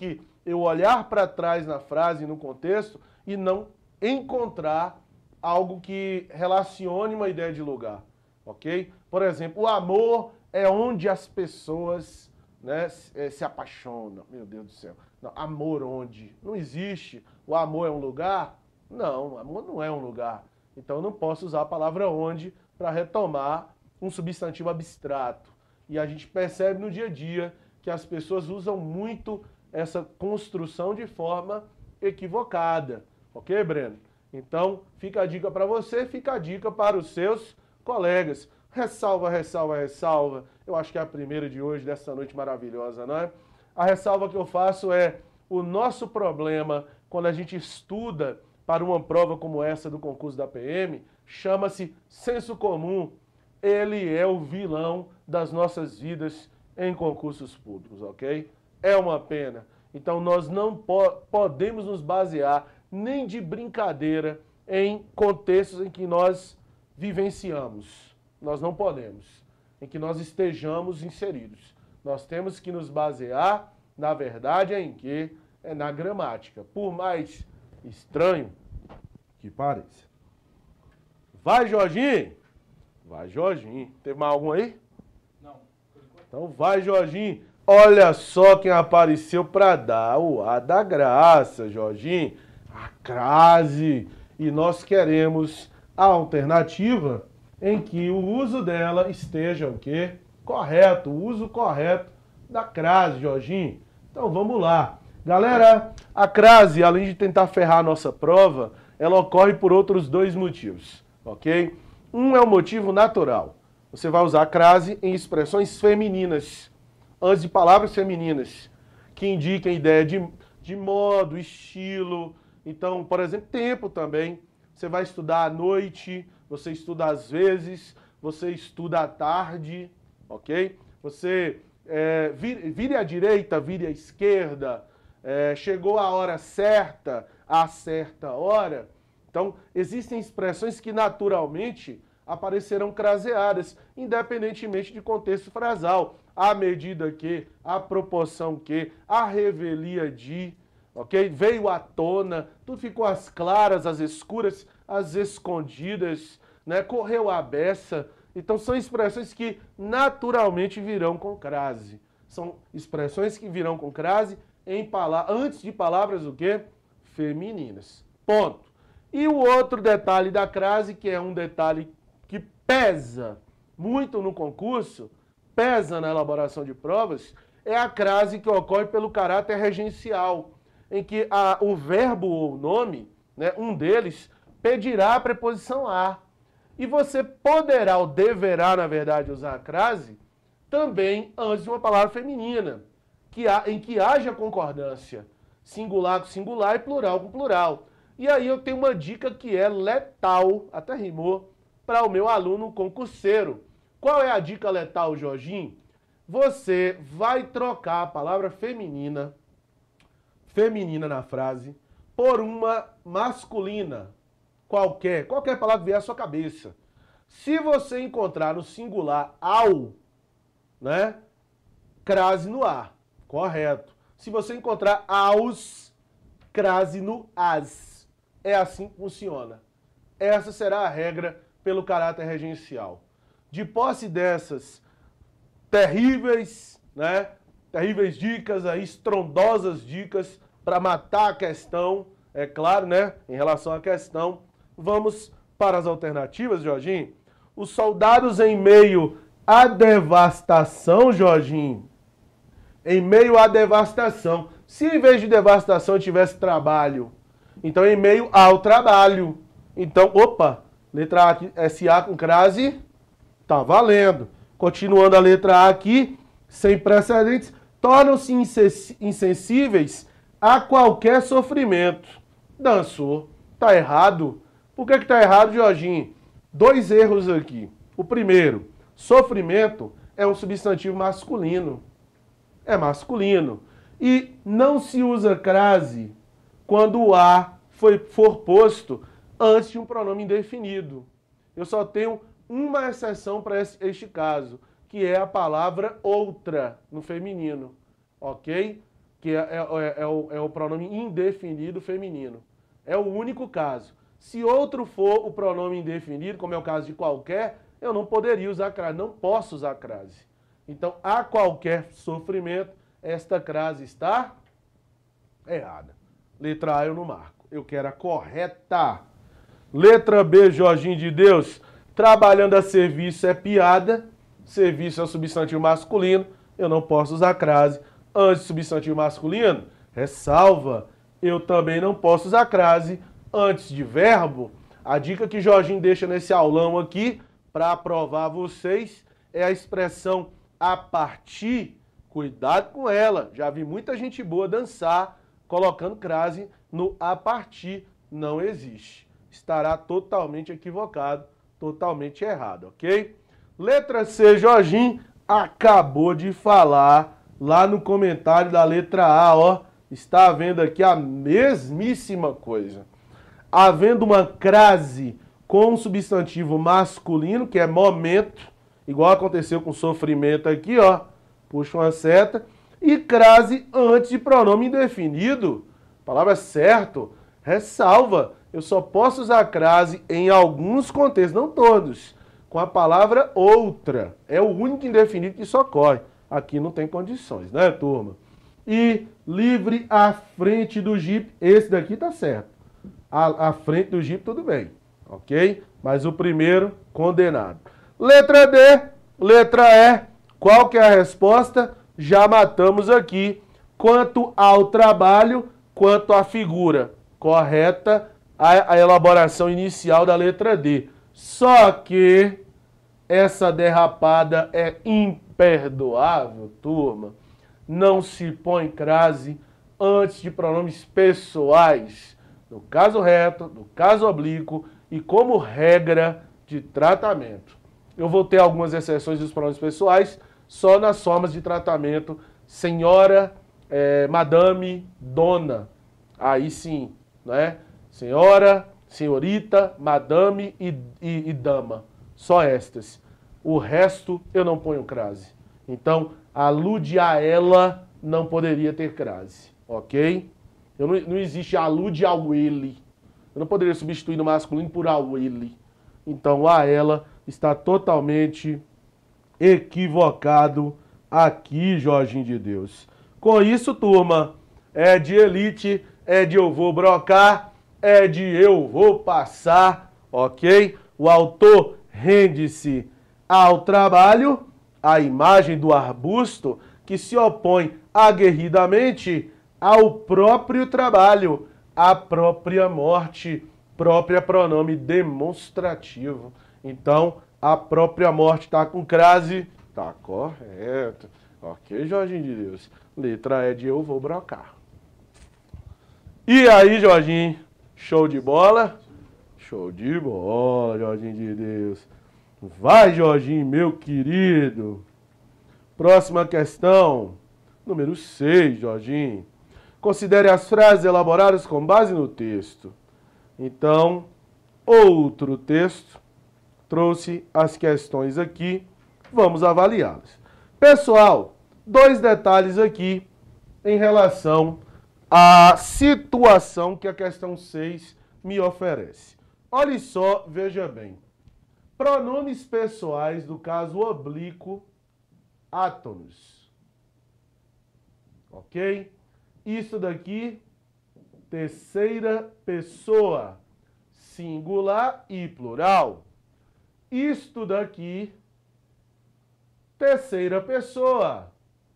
eu olhar para trás na frase, no contexto, e não encontrar algo que relacione uma ideia de lugar, ok? Por exemplo, o amor é onde as pessoas, né, se apaixonam. Meu Deus do céu. Não, amor onde? Não existe. O amor é um lugar? Não, amor não é um lugar. Então eu não posso usar a palavra onde para retomar um substantivo abstrato. E a gente percebe no dia a dia que as pessoas usam muito essa construção de forma equivocada. Ok, Breno? Então, fica a dica para você, fica a dica para os seus colegas. Ressalva, ressalva, ressalva. Eu acho que é a primeira de hoje, dessa noite maravilhosa, não é? A ressalva que eu faço é o nosso problema quando a gente estuda para uma prova como essa do concurso da PM, chama-se senso comum. Ele é o vilão das nossas vidas em concursos públicos, ok? É uma pena. Então nós não podemos nos basear nem de brincadeira em contextos em que nós vivenciamos. Nós não podemos, em que nós estejamos inseridos. Nós temos que nos basear, na verdade, em que? É na gramática. Por mais estranho que pareça. Vai, Jorginho! Vai, Jorginho. Teve mais algum aí? Não, por enquanto. Então vai, Jorginho. Olha só quem apareceu para dar o ar da graça, Jorginho. A crase. E nós queremos a alternativa em que o uso dela esteja o quê? Correto, o uso correto da crase, Jorginho. Então vamos lá. Galera, a crase, além de tentar ferrar a nossa prova, ela ocorre por outros dois motivos, ok? Um é o motivo natural. Você vai usar a crase em expressões femininas, antes de palavras femininas, que indiquem ideia de modo, estilo. Então, por exemplo, tempo também. Você vai estudar à noite, você estuda às vezes, você estuda à tarde, ok? Você vire à direita, vire à esquerda, chegou a hora certa, a certa hora. Então, existem expressões que naturalmente aparecerão craseadas, independentemente de contexto frasal. À medida que, à proporção que, à revelia de, ok? Veio à tona, tudo ficou às claras, às escuras, às escondidas, né? Correu à beça. Então, são expressões que naturalmente virão com crase. São expressões que virão com crase antes de palavras o quê? Femininas. Ponto. E o outro detalhe da crase, que é um detalhe que pesa muito no concurso, pesa na elaboração de provas, é a crase que ocorre pelo caráter regencial, em que o verbo ou o nome, né, um deles, pedirá a preposição a. E você poderá ou deverá, na verdade, usar a crase também antes de uma palavra feminina, em que haja concordância, singular com singular e plural com plural. E aí eu tenho uma dica que é letal, até rimou, para o meu aluno concurseiro. Qual é a dica letal, Jorginho? Você vai trocar a palavra feminina na frase, por uma masculina, qualquer palavra que vier à sua cabeça. Se você encontrar no singular ao, né, crase no a, correto. Se você encontrar aos, crase no as. É assim que funciona. Essa será a regra pelo caráter regencial. De posse dessas terríveis, né, terríveis dicas, aí, estrondosas dicas para matar a questão, é claro, né, em relação à questão, vamos para as alternativas, Jorginho. Os soldados em meio à devastação, Jorginho, em meio à devastação. Se em vez de devastação tivesse trabalho, então em meio ao trabalho. Então, opa, letra A aqui, SA com crase, tá valendo. Continuando a letra A aqui, sem precedentes, tornam-se insensíveis a qualquer sofrimento. Dançou. Tá errado? Por que tá errado, Jorginho? Dois erros aqui. O primeiro, sofrimento é um substantivo masculino. É masculino. E não se usa crase quando o A for posto antes de um pronome indefinido. Eu só tenho uma exceção para este caso, que é a palavra outra no feminino. Ok? que é o pronome indefinido feminino. É o único caso. Se outro for o pronome indefinido, como é o caso de qualquer, eu não poderia usar crase, não posso usar crase. Então, a qualquer sofrimento, esta crase está errada. Letra A eu não marco. Eu quero a correta. Letra B, Jorginho de Deus. Trabalhando a serviço é piada. Serviço é o substantivo masculino. Eu não posso usar crase. Antes do substantivo masculino, ressalva. Eu também não posso usar crase antes de verbo. A dica que Jorginho deixa nesse aulão aqui, para aprovar vocês, é a expressão a partir. Cuidado com ela. Já vi muita gente boa dançar colocando crase no a partir. Não existe. Estará totalmente equivocado, totalmente errado, ok? Letra C, Jorginho acabou de falar lá no comentário da letra A, ó. Está havendo aqui a mesmíssima coisa. Havendo uma crase com um substantivo masculino, que é momento, igual aconteceu com sofrimento aqui, ó. Puxa uma seta. E crase antes de pronome indefinido. Palavra certo. Ressalva. Eu só posso usar crase em alguns contextos, não todos. Com a palavra outra. É o único indefinido que isso ocorre. Aqui não tem condições, né, turma? E livre à frente do Jeep. Esse daqui tá certo. À frente do Jeep, tudo bem. Ok? Mas o primeiro, condenado. Letra D. Letra E. Qual que é a resposta? Já matamos aqui. Quanto ao trabalho, quanto à figura. Correta a elaboração inicial da letra D. Só que essa derrapada é imperdoável, turma. Não se põe crase antes de pronomes pessoais. No caso reto, no caso oblíquo e como regra de tratamento. Eu vou ter algumas exceções dos pronomes pessoais só nas formas de tratamento senhora, madame, dona. Aí sim, né? Senhora, senhorita, madame e dama. Só estas. O resto eu não ponho crase. Então, alude a ela não poderia ter crase. Ok? Não existe alude ao ele. Eu não poderia substituir no masculino por ao ele. Então, a ela está totalmente equivocado aqui, Jorginho de Deus. Com isso, turma, é de elite, é de eu vou brocar, é de eu vou passar, ok? O autor rende-se ao trabalho, a imagem do arbusto que se opõe aguerridamente ao próprio trabalho, à própria morte, própria pronome demonstrativo. Então, a própria morte está com crase, tá correto. Ok, Jorginho de Deus. Letra E de eu vou brocar. E aí, Jorginho? Show de bola? Show de bola, Jorginho de Deus. Vai, Jorginho, meu querido. Próxima questão. Número 6, Jorginho. Considere as frases elaboradas com base no texto. Então, outro texto. Trouxe as questões aqui. Vamos avaliá-las. Pessoal, 2 detalhes aqui em relação à situação que a questão 6 me oferece. Olha só, veja bem. Pronomes pessoais do caso oblíquo, átonos. Ok? Isso daqui, terceira pessoa, singular e plural. Isto daqui, terceira pessoa,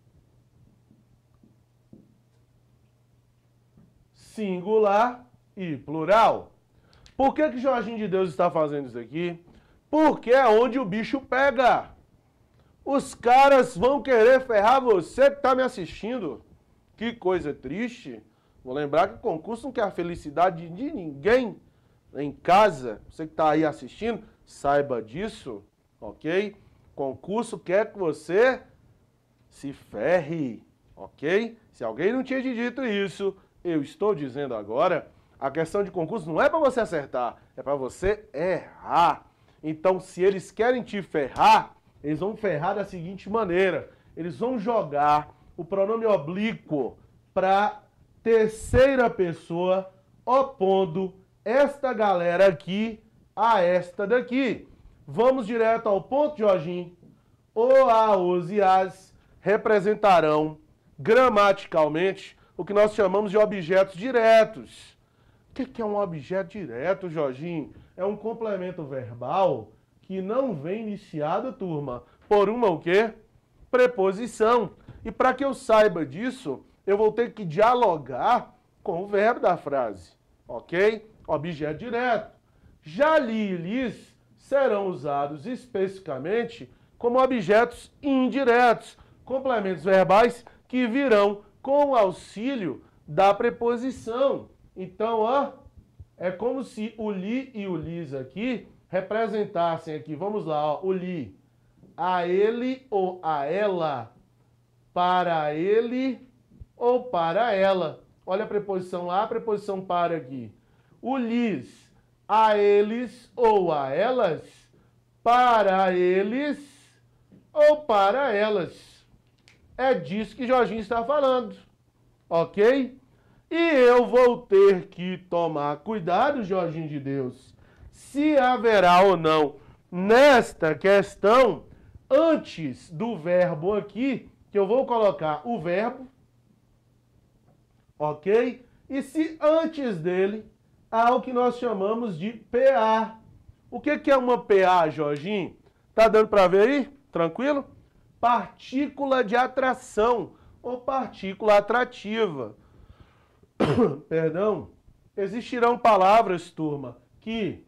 singular e plural. Por que Jorginho de Deus está fazendo isso aqui? Porque é onde o bicho pega. Os caras vão querer ferrar você que está me assistindo. Que coisa triste. Vou lembrar que o concurso não quer a felicidade de ninguém em casa. Você que está aí assistindo, saiba disso, ok? Concurso quer que você se ferre, ok? Se alguém não tinha dito isso, eu estou dizendo agora. A questão de concurso não é para você acertar, é para você errar. Então, se eles querem te ferrar, eles vão ferrar da seguinte maneira. Eles vão jogar o pronome oblíquo para terceira pessoa, opondo esta galera aqui a esta daqui. Vamos direto ao ponto, Jorginho. O, a, os e as representarão gramaticalmente o que nós chamamos de objetos diretos. O que é um objeto direto, Jorginho? É um complemento verbal que não vem iniciado, turma, por uma o quê? Preposição. E para que eu saiba disso, eu vou ter que dialogar com o verbo da frase, ok? Objeto direto. Já li e lis serão usados especificamente como objetos indiretos, complementos verbais que virão com o auxílio da preposição. Então, ó, é como se o li e o lis aqui representassem aqui, vamos lá, ó, o li, a ele ou a ela, para ele ou para ela. Olha a preposição lá, a preposição para aqui. O lis, a eles ou a elas, para eles ou para elas. É disso que Jorginho está falando, ok? E eu vou ter que tomar cuidado, Jorginho de Deus, se haverá ou não nesta questão, antes do verbo aqui, que eu vou colocar o verbo, ok? E se antes dele há o que nós chamamos de PA. O que é uma PA, Jorginho? Tá dando para ver aí? Tranquilo? Partícula de atração ou partícula atrativa. Perdão. Existirão palavras, turma, que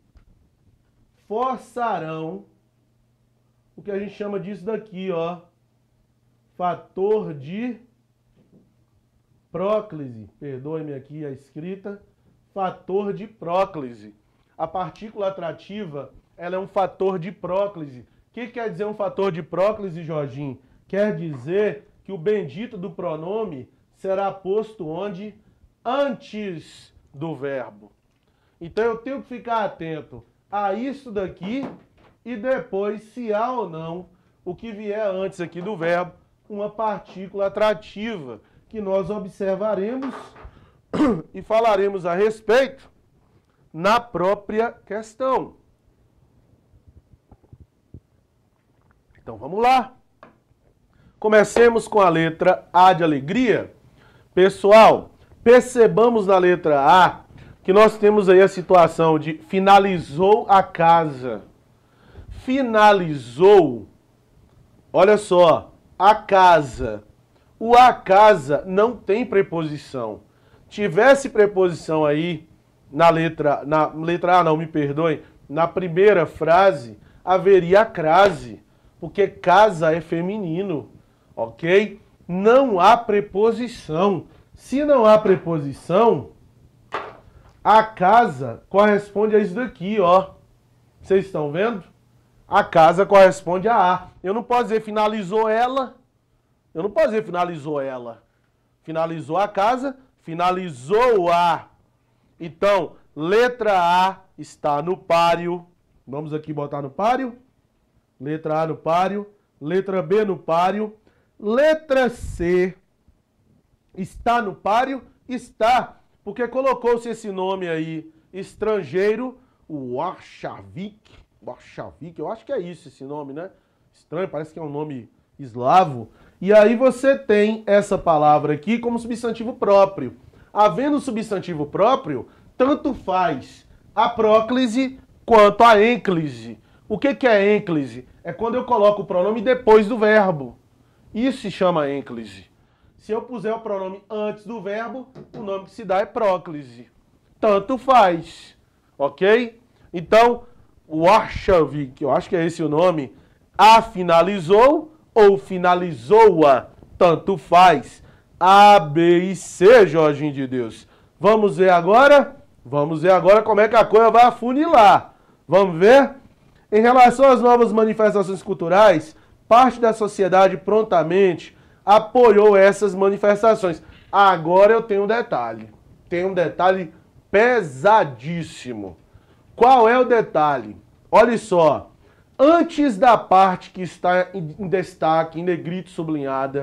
forçarão o que a gente chama disso daqui, ó. Fator de próclise. Perdoe-me aqui a escrita. Fator de próclise. A partícula atrativa, ela é um fator de próclise. O que quer dizer um fator de próclise, Jorginho? Quer dizer que o bendito do pronome será posto onde? Antes do verbo. Então eu tenho que ficar atento a isso daqui e depois, se há ou não, o que vier antes aqui do verbo, uma partícula atrativa, que nós observaremos e falaremos a respeito na própria questão. Então vamos lá. Comecemos com a letra A de alegria. Pessoal, percebamos na letra A que nós temos aí a situação de finalizou a casa. Finalizou. Olha só, a casa. O a casa não tem preposição. Tivesse preposição aí na letra A, não, me perdoe, na primeira frase, haveria a crase, porque casa é feminino, ok? Não há preposição. Se não há preposição, a casa corresponde a isso daqui, ó. Vocês estão vendo? A casa corresponde a A. Eu não posso dizer finalizou ela. Eu não posso dizer finalizou ela. Finalizou a casa, finalizou a. Então, letra A está no páreo. Vamos aqui botar no páreo. Letra A no páreo. Letra B no páreo. Letra C está no páreo? Está, porque colocou-se esse nome aí, estrangeiro, o Warshavik. Warshavik, eu acho que é isso esse nome, né? Estranho, parece que é um nome eslavo. E aí você tem essa palavra aqui como substantivo próprio. Havendo substantivo próprio, tanto faz a próclise quanto a ênclise. O que é ênclise? É quando eu coloco o pronome depois do verbo. Isso se chama ênclise. Se eu puser o pronome antes do verbo, o nome que se dá é próclise. Tanto faz. Ok? Então, o Warshavik, eu acho que é esse o nome, a finalizou ou finalizou-a, tanto faz. A, B e C, Jorginho de Deus. Vamos ver agora? Vamos ver agora como é que a coisa vai afunilar. Vamos ver? Em relação às novas manifestações culturais, parte da sociedade prontamente apoiou essas manifestações. Agora eu tenho um detalhe. Tem um detalhe pesadíssimo. Qual é o detalhe? Olha só. Antes da parte que está em destaque, em negrito sublinhada,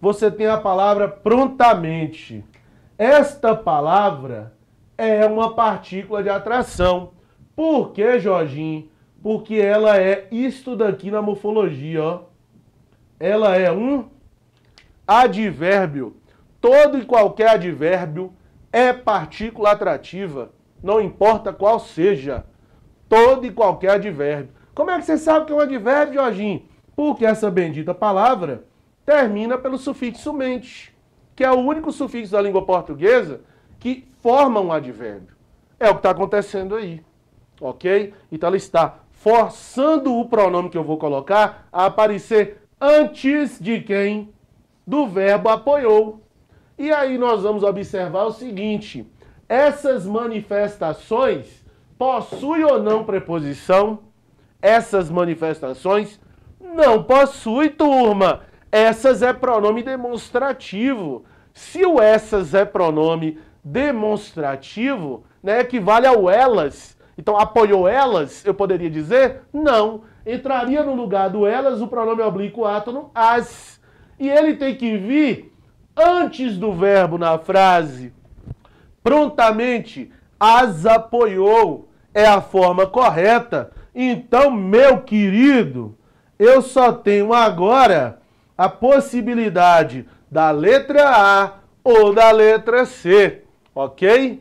você tem a palavra prontamente. Esta palavra é uma partícula de atração. Por que, Jorginho? Porque ela é isto daqui na morfologia, ó. Ela é um advérbio. Todo e qualquer advérbio é partícula atrativa, não importa qual seja. Todo e qualquer advérbio. Como é que você sabe que é um advérbio, Jorginho? Porque essa bendita palavra termina pelo sufixo mente, que é o único sufixo da língua portuguesa que forma um advérbio. É o que está acontecendo aí, ok? Então ela está forçando o pronome que eu vou colocar a aparecer antes de quem? Do verbo apoiou. E aí nós vamos observar o seguinte, essas manifestações possuem ou não preposição? Essas manifestações não possuem, turma. Essas é pronome demonstrativo. Se o essas é pronome demonstrativo, né, equivale ao elas. Então, apoiou elas, eu poderia dizer? Não. Entraria no lugar do elas o pronome oblíquo átono as. E ele tem que vir antes do verbo na frase. Prontamente, as apoiou. É a forma correta. Então, meu querido, eu só tenho agora a possibilidade da letra A ou da letra C, ok?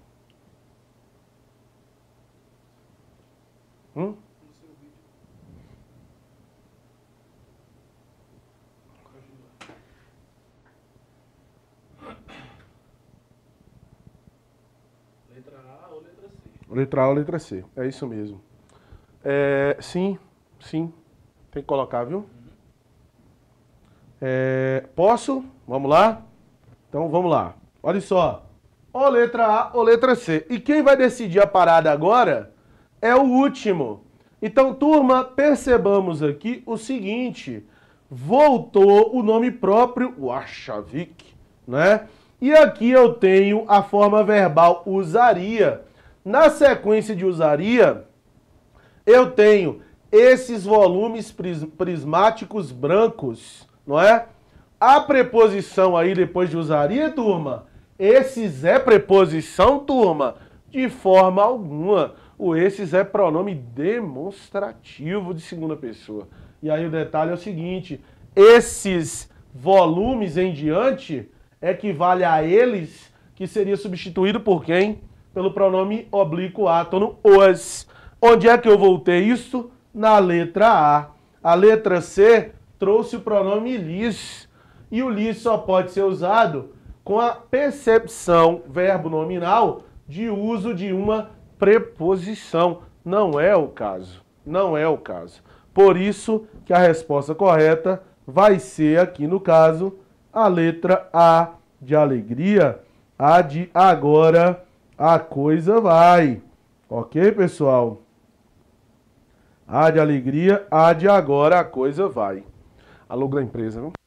Letra A ou letra C? Letra A ou letra C, é isso mesmo. Sim, sim, tem que colocar, viu? Posso? Vamos lá? Então vamos lá. Olha só. Ou letra A ou letra C. E quem vai decidir a parada agora é o último. Então, turma, percebamos aqui o seguinte. Voltou o nome próprio, Warshavik, né? E aqui eu tenho a forma verbal usaria. Na sequência de usaria, eu tenho esses volumes prismáticos brancos, não é? A preposição aí depois de usaria, turma, esses é preposição, turma, de forma alguma. O esses é pronome demonstrativo de segunda pessoa. E aí o detalhe é o seguinte, esses volumes em diante equivale a eles, que seria substituído por quem? Pelo pronome oblíquo átono os. Onde é que eu voltei isso? Na letra A. A letra C trouxe o pronome lis. E o lis só pode ser usado com a percepção verbo nominal de uso de uma preposição. Não é o caso. Não é o caso. Por isso que a resposta correta vai ser aqui no caso a letra A de alegria. A de agora a coisa vai. Ok, pessoal? A de alegria, a de agora a coisa vai. Alô da empresa, viu?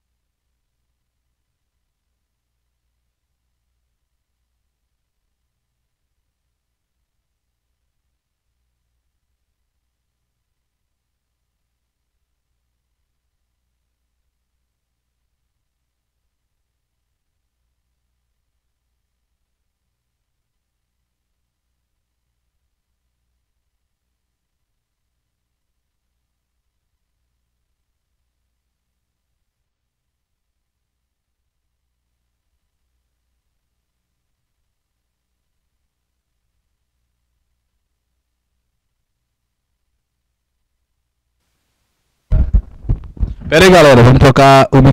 Pera aí, galera, vamos trocar o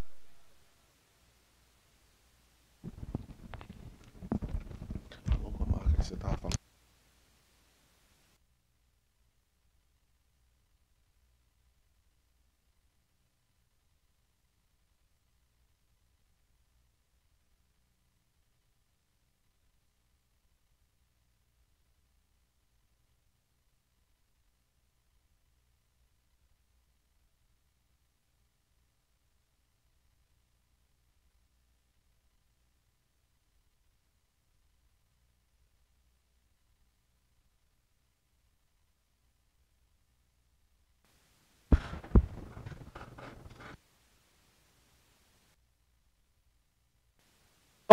Qual marca que você tava falando?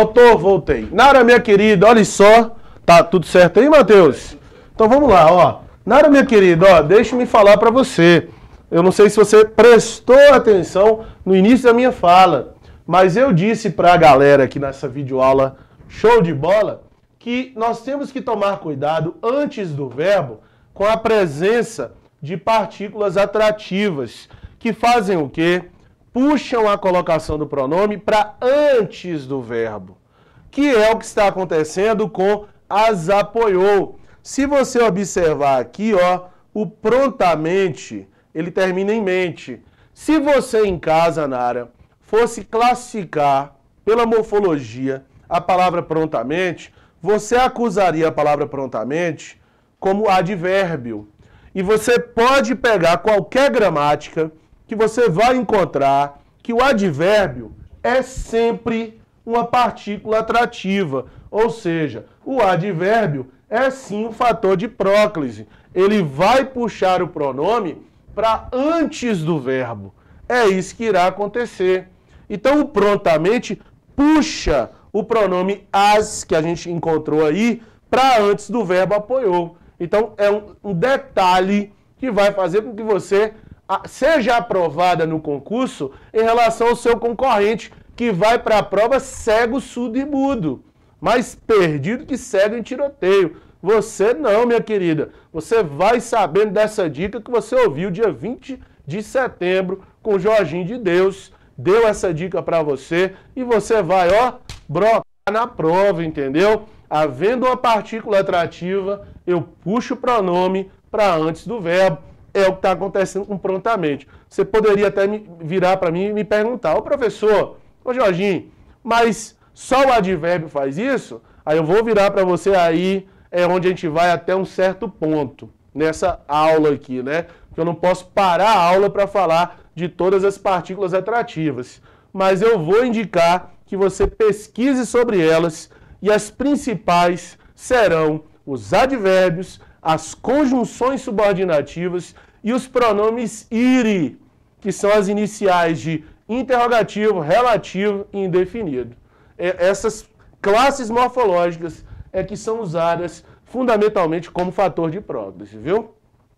Voltei. Nara, minha querida, olha só. Tá tudo certo aí, Matheus? Então vamos lá, ó. Nara, minha querida, ó, deixa-me falar pra você. Eu não sei se você prestou atenção no início da minha fala, mas eu disse pra galera aqui nessa videoaula show de bola que nós temos que tomar cuidado antes do verbo com a presença de partículas atrativas, que fazem o quê? Puxam a colocação do pronome para antes do verbo, que é o que está acontecendo com as apoiou. Se você observar aqui, ó, o prontamente, ele termina em mente. Se você em casa, Nara, fosse classificar pela morfologia a palavra prontamente, você acusaria a palavra prontamente como advérbio. E você pode pegar qualquer gramática que você vai encontrar que o advérbio é sempre uma partícula atrativa. Ou seja, o advérbio é sim um fator de próclise. Ele vai puxar o pronome para antes do verbo. É isso que irá acontecer. Então, o prontamente puxa o pronome as, que a gente encontrou aí, para antes do verbo apoiou. Então, é um detalhe que vai fazer com que você seja aprovada no concurso em relação ao seu concorrente, que vai para a prova cego, surdo e mudo. Mais perdido que cego em tiroteio. Você não, minha querida. Você vai sabendo dessa dica que você ouviu dia 20 de setembro com o Jorginho de Deus. Deu essa dica para você e você vai, ó, brocar na prova, entendeu? Havendo uma partícula atrativa, eu puxo o pronome para antes do verbo. É o que está acontecendo com prontamente. Você poderia até virar para mim e me perguntar, ô professor, ô Jorginho, mas só o advérbio faz isso? Aí eu vou virar para você aí, é onde a gente vai até um certo ponto, nessa aula aqui, né? Porque eu não posso parar a aula para falar de todas as partículas atrativas. Mas eu vou indicar que você pesquise sobre elas e as principais serão os advérbios, as conjunções subordinativas e os pronomes ire, que são as iniciais de interrogativo, relativo e indefinido. Essas classes morfológicas é que são usadas fundamentalmente como fator de próclise, viu?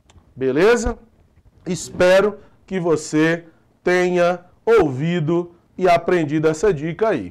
Beleza? Espero que você tenha ouvido e aprendido essa dica aí.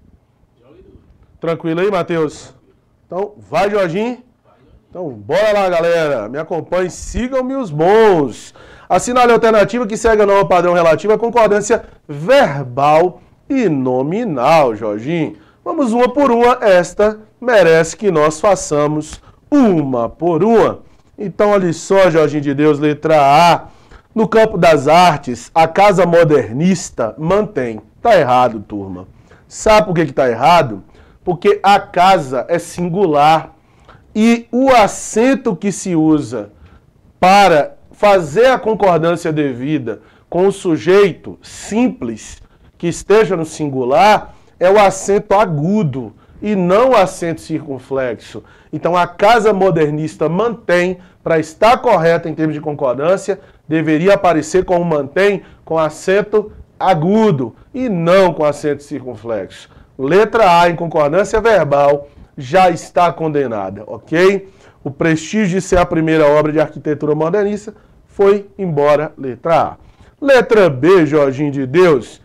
Tranquilo aí, Matheus? Então, vai, Jorginho. Então, bora lá, galera. Me acompanhe, sigam-me os bons. Assinale a alternativa que segue a norma padrão relativa à concordância verbal e nominal, Jorginho. Vamos uma por uma. Esta merece que nós façamos uma por uma. Então, olha só, Jorginho de Deus, letra A. No campo das artes, a casa modernista mantém. Tá errado, turma. Sabe por que tá errado? Porque a casa é singular. E o acento que se usa para fazer a concordância devida com o sujeito simples que esteja no singular é o acento agudo e não o acento circunflexo. Então a casa modernista mantém, para estar correta em termos de concordância, deveria aparecer como mantém com acento agudo e não com acento circunflexo. Letra A em concordância verbal já está condenada, ok? O prestígio de ser a primeira obra de arquitetura modernista foi embora, letra A. Letra B, Jorginho de Deus,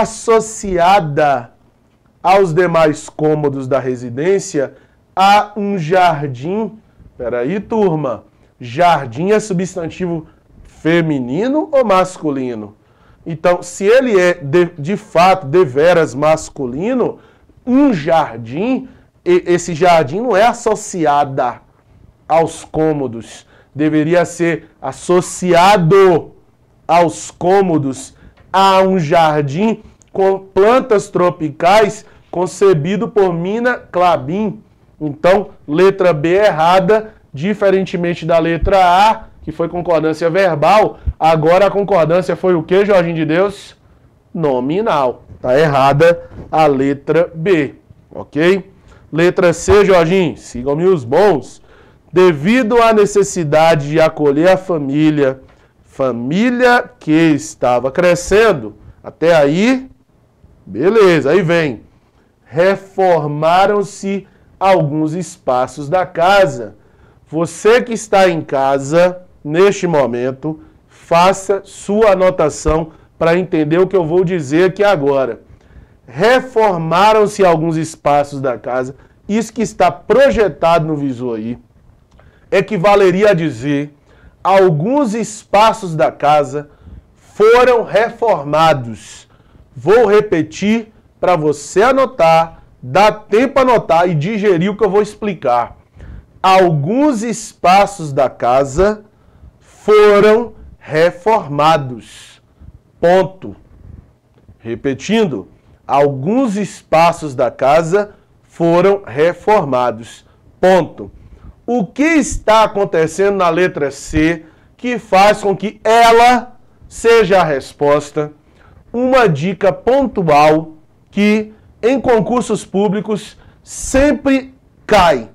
associada aos demais cômodos da residência, há um jardim. Peraí, turma. Jardim é substantivo feminino ou masculino? Então, se ele é de fato, deveras masculino, um jardim, esse jardim não é associada aos cômodos. Deveria ser associado aos cômodos a um jardim com plantas tropicais concebido por Mina Clabin. Então, letra B errada, diferentemente da letra A, que foi concordância verbal, agora a concordância foi o que, Jorginho de Deus? Nominal. Tá errada a letra B, ok? Letra C, Jorginho, sigam-me os bons. Devido à necessidade de acolher a família que estava crescendo, até aí, beleza, aí vem. reformaram-se alguns espaços da casa. Você que está em casa, neste momento, faça sua anotação para entender o que eu vou dizer aqui agora. Reformaram-se alguns espaços da casa. Isso que está projetado no visor aí equivaleria a dizer: alguns espaços da casa foram reformados. Vou repetir para você anotar, dá tempo anotar e digerir o que eu vou explicar. Alguns espaços da casa foram reformados. Ponto. Repetindo, alguns espaços da casa foram reformados. Ponto. O que está acontecendo na letra C que faz com que ela seja a resposta? Uma dica pontual que em concursos públicos sempre cai,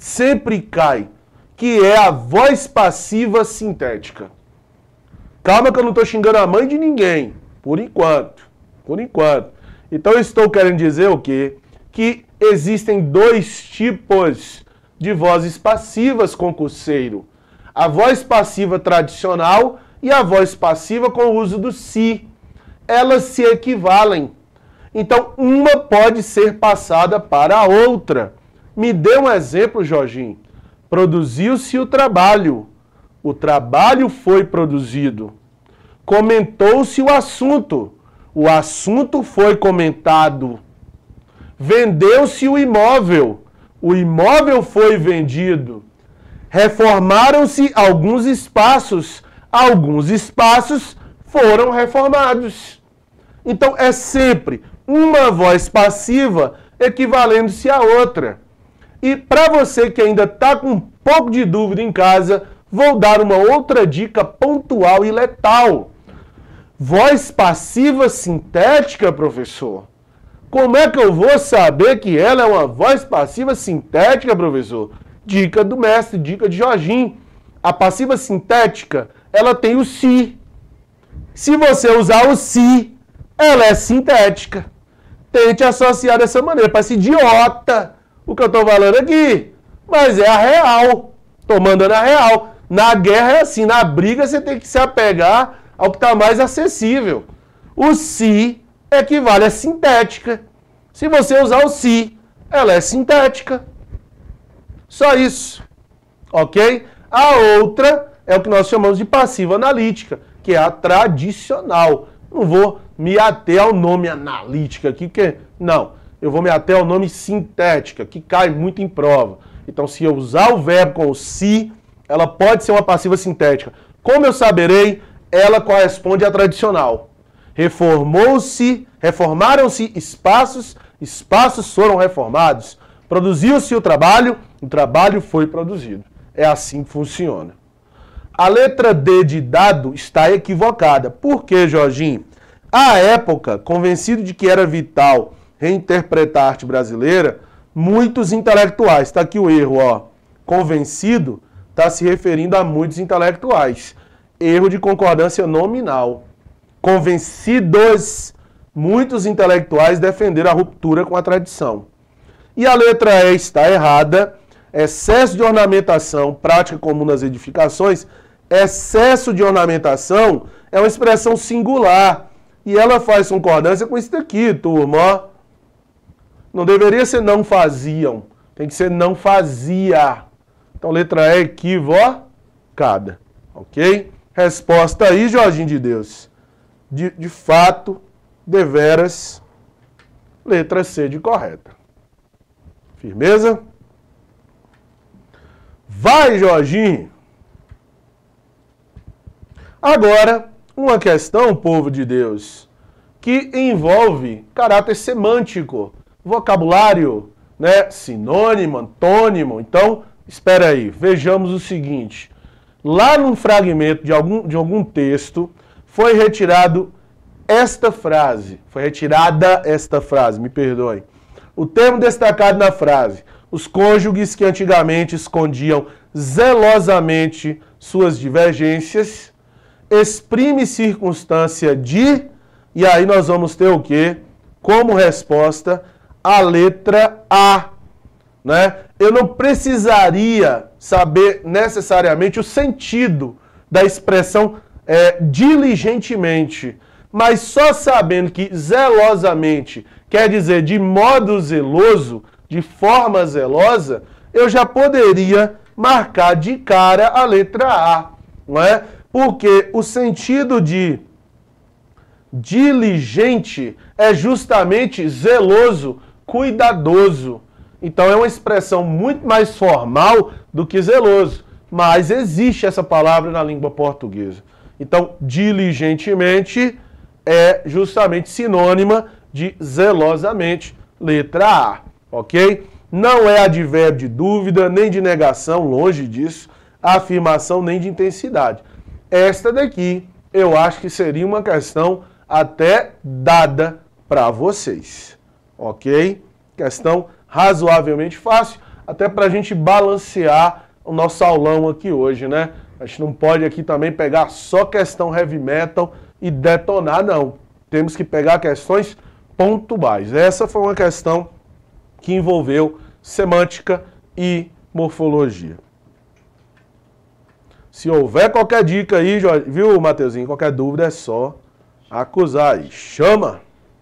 que é a voz passiva sintética. Calma que eu não estou xingando a mãe de ninguém, por enquanto. Então eu estou querendo dizer o quê? Que existem dois tipos de vozes passivas, concurseiro. A voz passiva tradicional e a voz passiva com o uso do se. Elas se equivalem. Então, uma pode ser passada para a outra. Me dê um exemplo, Jorginho. Produziu-se o trabalho. O trabalho foi produzido. Comentou-se o assunto. O assunto foi comentado. Vendeu-se o imóvel. O imóvel foi vendido. Reformaram-se alguns espaços. Alguns espaços foram reformados. Então, é sempre uma voz passiva equivalendo-se à outra. E para você que ainda está com um pouco de dúvida em casa, vou dar uma outra dica pontual e letal. Voz passiva sintética, professor? Como é que eu vou saber que ela é uma voz passiva sintética, professor? Dica do mestre, dica de Jorginho. A passiva sintética, ela tem o si. Se você usar o si, ela é sintética. Tente associar dessa maneira. Parece idiota o que eu estou falando aqui. Mas é a real. Estou mandando a real. Na guerra é assim. Na briga você tem que se apegar ao que está mais acessível. O si equivale a sintética. Se você usar o si, ela é sintética. Só isso. Ok? A outra é o que nós chamamos de passiva analítica, que é a tradicional. Não vou me ater ao nome analítica aqui, porque não. Eu vou me ater ao nome sintética, que cai muito em prova. Então, se eu usar o verbo com o si, ela pode ser uma passiva sintética. Como eu saberei? Ela corresponde à tradicional. Reformaram-se espaços, espaços foram reformados. Produziu-se o trabalho foi produzido. É assim que funciona. A letra D de dado está equivocada. Por quê, Jorginho? À época, convencido de que era vital reinterpretar a arte brasileira, muitos intelectuais, está aqui o erro, ó. Convencido está se referindo a muitos intelectuais. Erro de concordância nominal. Convencidos, muitos intelectuais defenderam a ruptura com a tradição. E a letra E está errada. Excesso de ornamentação, prática comum nas edificações. Excesso de ornamentação é uma expressão singular. E ela faz concordância com isso daqui, turma. Não deveria ser não faziam. Tem que ser não fazia. Então, letra E equivocada. Ok? Resposta aí, Jorginho de Deus. De fato, deveras, letra C de correta. Firmeza? Vai, Jorginho! Agora, uma questão, povo de Deus, que envolve caráter semântico, vocabulário, né? Sinônimo, antônimo. Então, espera aí, vejamos o seguinte. Lá num fragmento de algum texto, foi retirada esta frase, me perdoem. O termo destacado na frase: os cônjuges que antigamente escondiam zelosamente suas divergências, exprime circunstância de, e aí nós vamos ter o quê? Como resposta, a letra A, né? Eu não precisaria saber necessariamente o sentido da expressão diligentemente, mas só sabendo que zelosamente quer dizer de modo zeloso, de forma zelosa, eu já poderia marcar de cara a letra A, não é? Porque o sentido de diligente é justamente zeloso, cuidadoso. Então é uma expressão muito mais formal do que zeloso, mas existe essa palavra na língua portuguesa. Então, diligentemente é justamente sinônima de zelosamente, letra A, ok? Não é advérbio de dúvida, nem de negação, longe disso, afirmação nem de intensidade. Esta daqui, eu acho que seria uma questão até dada para vocês, ok? Questão razoavelmente fácil, até para a gente balancear o nosso aulão aqui hoje, né? A gente não pode aqui também pegar só questão heavy metal e detonar, não. Temos que pegar questões pontuais. Essa foi uma questão que envolveu semântica e morfologia. Se houver qualquer dica aí, viu, Mateuzinho? Qualquer dúvida é só acusar aí. Chama!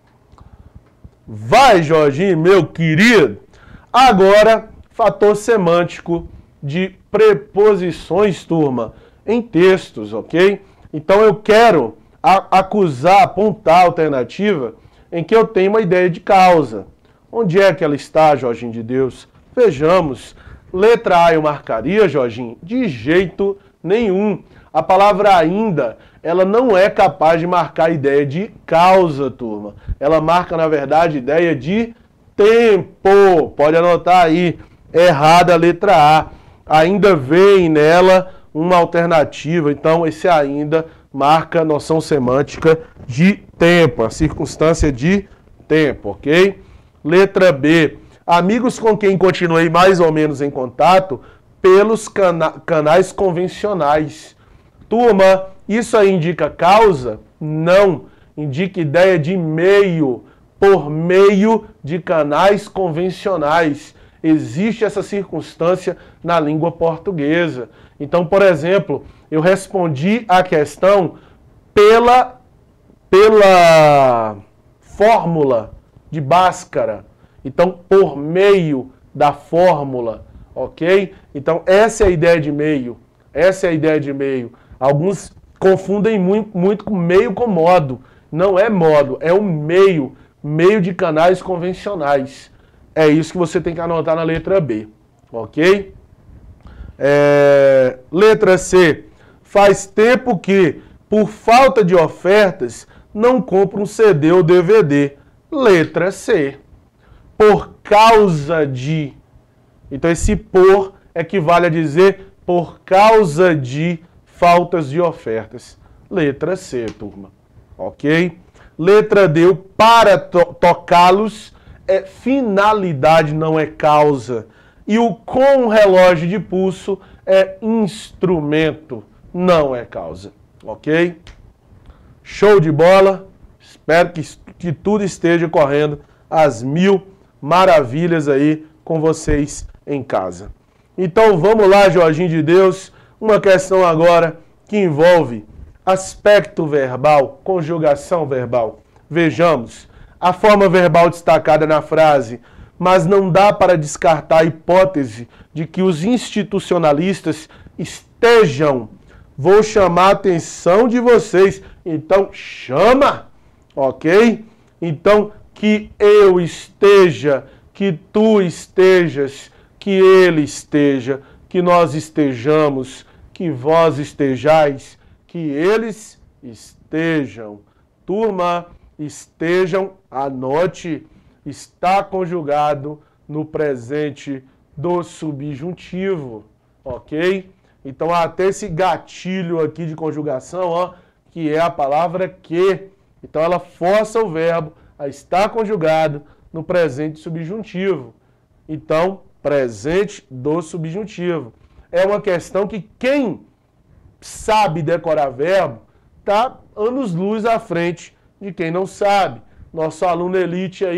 Vai, Jorginho, meu querido! Agora, fator semântico de preposições, turma, em textos, ok? Então eu quero acusar, apontar a alternativa em que eu tenho uma ideia de causa. Onde é que ela está, Jorginho de Deus? Vejamos. Letra A eu marcaria, Jorginho? De jeito nenhum. A palavra ainda, ela não é capaz de marcar a ideia de causa, turma. Ela marca, na verdade, a ideia de tempo. Pode anotar aí. Errada a letra A. Ainda vem nela uma alternativa. Então, esse ainda marca a noção semântica de tempo, a circunstância de tempo, ok? Letra B. Amigos com quem continuei mais ou menos em contato pelos canais convencionais. Turma, isso aí indica causa? Não. Indica ideia de meio, por meio de canais convencionais. Existe essa circunstância na língua portuguesa. Então, por exemplo, eu respondi a questão pela fórmula de Bhaskara. Então, por meio da fórmula, ok? Então, essa é a ideia de meio. Essa é a ideia de meio. Alguns confundem muito com meio com modo. Não é modo, é o meio. Meio de canais convencionais. É isso que você tem que anotar na letra B, ok? Letra C. Faz tempo que, por falta de ofertas, não compro um CD ou DVD. Letra C. Por causa de. Então esse por equivale a dizer por causa de faltas de ofertas. Letra C, turma. Ok? Letra D. O para tocá-los é finalidade, não é causa. E o com relógio de pulso é instrumento, não é causa. Ok? Show de bola. Espero que tudo esteja correndo às mil maravilhas aí com vocês em casa. Então vamos lá, Jorginho de Deus. Uma questão agora que envolve aspecto verbal, conjugação verbal. Vejamos. A forma verbal destacada na frase, mas não dá para descartar a hipótese de que os institucionalistas estejam. Vou chamar a atenção de vocês. Então, chama, ok? Então, que eu esteja, que tu estejas, que ele esteja, que nós estejamos, que vós estejais, que eles estejam. Turma, estejam, anote, está conjugado no presente do subjuntivo, ok? Então, até esse gatilho aqui de conjugação, ó, que é a palavra que. Então, ela força o verbo a estar conjugado no presente subjuntivo. Então, presente do subjuntivo. É uma questão que quem sabe decorar verbo está anos-luz à frente de quem não sabe. Nosso aluno elite aí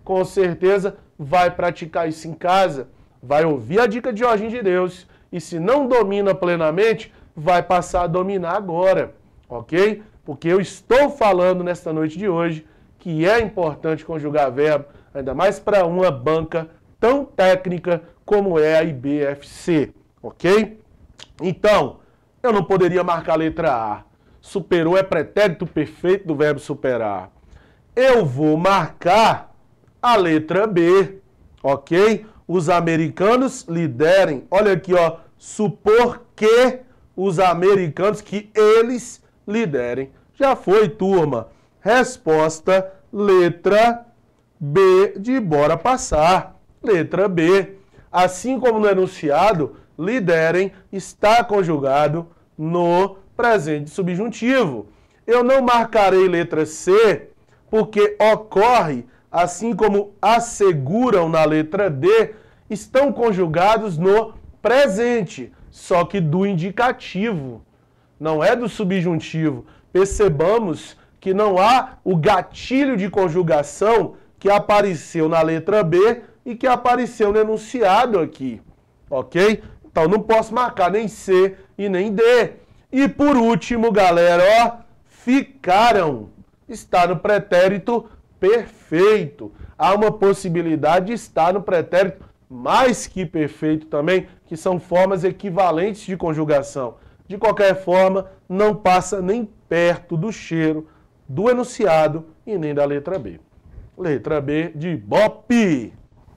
com certeza vai praticar isso em casa, vai ouvir a dica de Jorginho de Deus e se não domina plenamente, vai passar a dominar agora, ok? Porque eu estou falando nesta noite de hoje que é importante conjugar verbo, ainda mais para uma banca tão técnica como é a IBFC, ok? Então, eu não poderia marcar a letra A. Superou é pretérito perfeito do verbo superar. Eu vou marcar a letra B, ok? Os americanos liderem. Olha aqui, ó. Supor que os americanos, que eles liderem. Já foi, turma. Resposta, letra B de bora passar. Letra B. Assim como no enunciado, liderem está conjugado no presente subjuntivo. Eu não marcarei letra C, porque ocorre, assim como asseguram na letra D, estão conjugados no presente, só que do indicativo, não é do subjuntivo. Percebamos que não há o gatilho de conjugação que apareceu na letra B e que apareceu no enunciado aqui, ok? Então não posso marcar nem C e nem D. E por último, galera, ó, ficaram. Está no pretérito perfeito. Há uma possibilidade de estar no pretérito mais que perfeito também, que são formas equivalentes de conjugação. De qualquer forma, não passa nem perto do cheiro do enunciado e nem da letra B. Letra B de Ibope.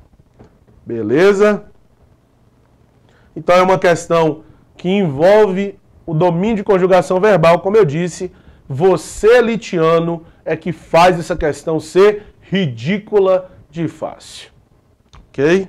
Beleza? Então é uma questão que envolve o domínio de conjugação verbal, como eu disse. Você, litiano, é que faz essa questão ser ridícula de fácil. Ok?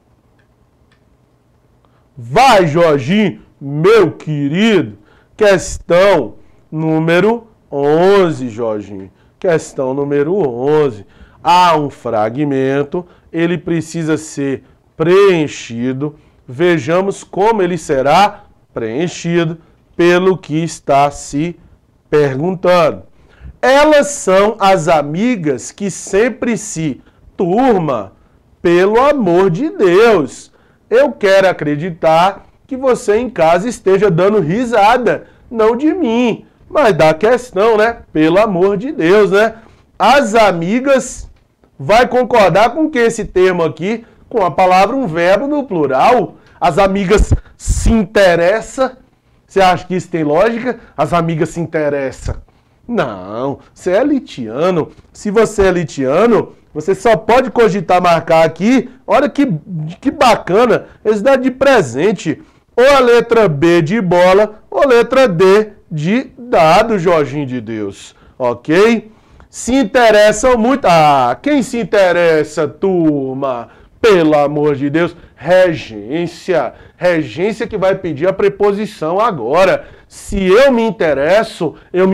Vai, Jorginho, meu querido. Questão número 11, Jorginho. Questão número 11. Há um fragmento, ele precisa ser preenchido. Vejamos como ele será preenchido pelo que está se perguntando. Elas são as amigas que sempre se turma, pelo amor de Deus. Eu quero acreditar que você em casa esteja dando risada, não de mim, mas da questão, né? Pelo amor de Deus, né? As amigas, vai concordar com que esse termo aqui, com a palavra um verbo no plural, as amigas se interessam. Você acha que isso tem lógica? As amigas se interessam. Não, você é litiano. Se você é litiano, você só pode cogitar marcar aqui. Olha que bacana. Eles dão de presente. Ou a letra B de bola, ou letra D de dado, Jorginho de Deus. Ok? Se interessam muito. Ah, quem se interessa, turma? Pelo amor de Deus. Regência. Regência que vai pedir a preposição agora. Se eu me interesso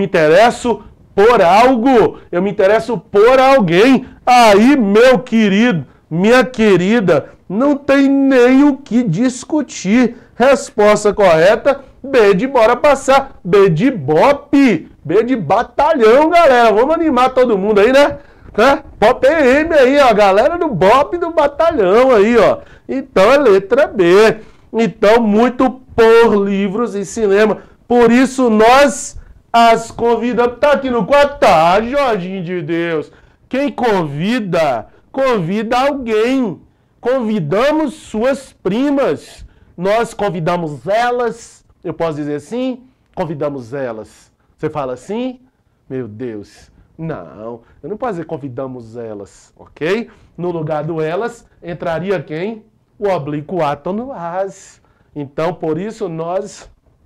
por algo. Eu me interesso por alguém. Aí, meu querido, minha querida, não tem nem o que discutir. Resposta correta, B de bora passar. B de bope. B de batalhão, galera. Vamos animar todo mundo aí, né? Pop M aí, ó. Galera do Bop do batalhão aí, ó. Então é letra B. Então, muito por livros e cinema. Por isso, nós as convidamos. Tá aqui no quadro? Tá, Jorginho de Deus. Quem convida, convida alguém. Convidamos suas primas. Nós convidamos elas. Eu posso dizer assim? Convidamos elas. Você fala assim? Meu Deus. Não, eu não posso dizer convidamos elas, ok? No lugar do elas, entraria quem? O oblíquo átono as. Então, por isso, nós...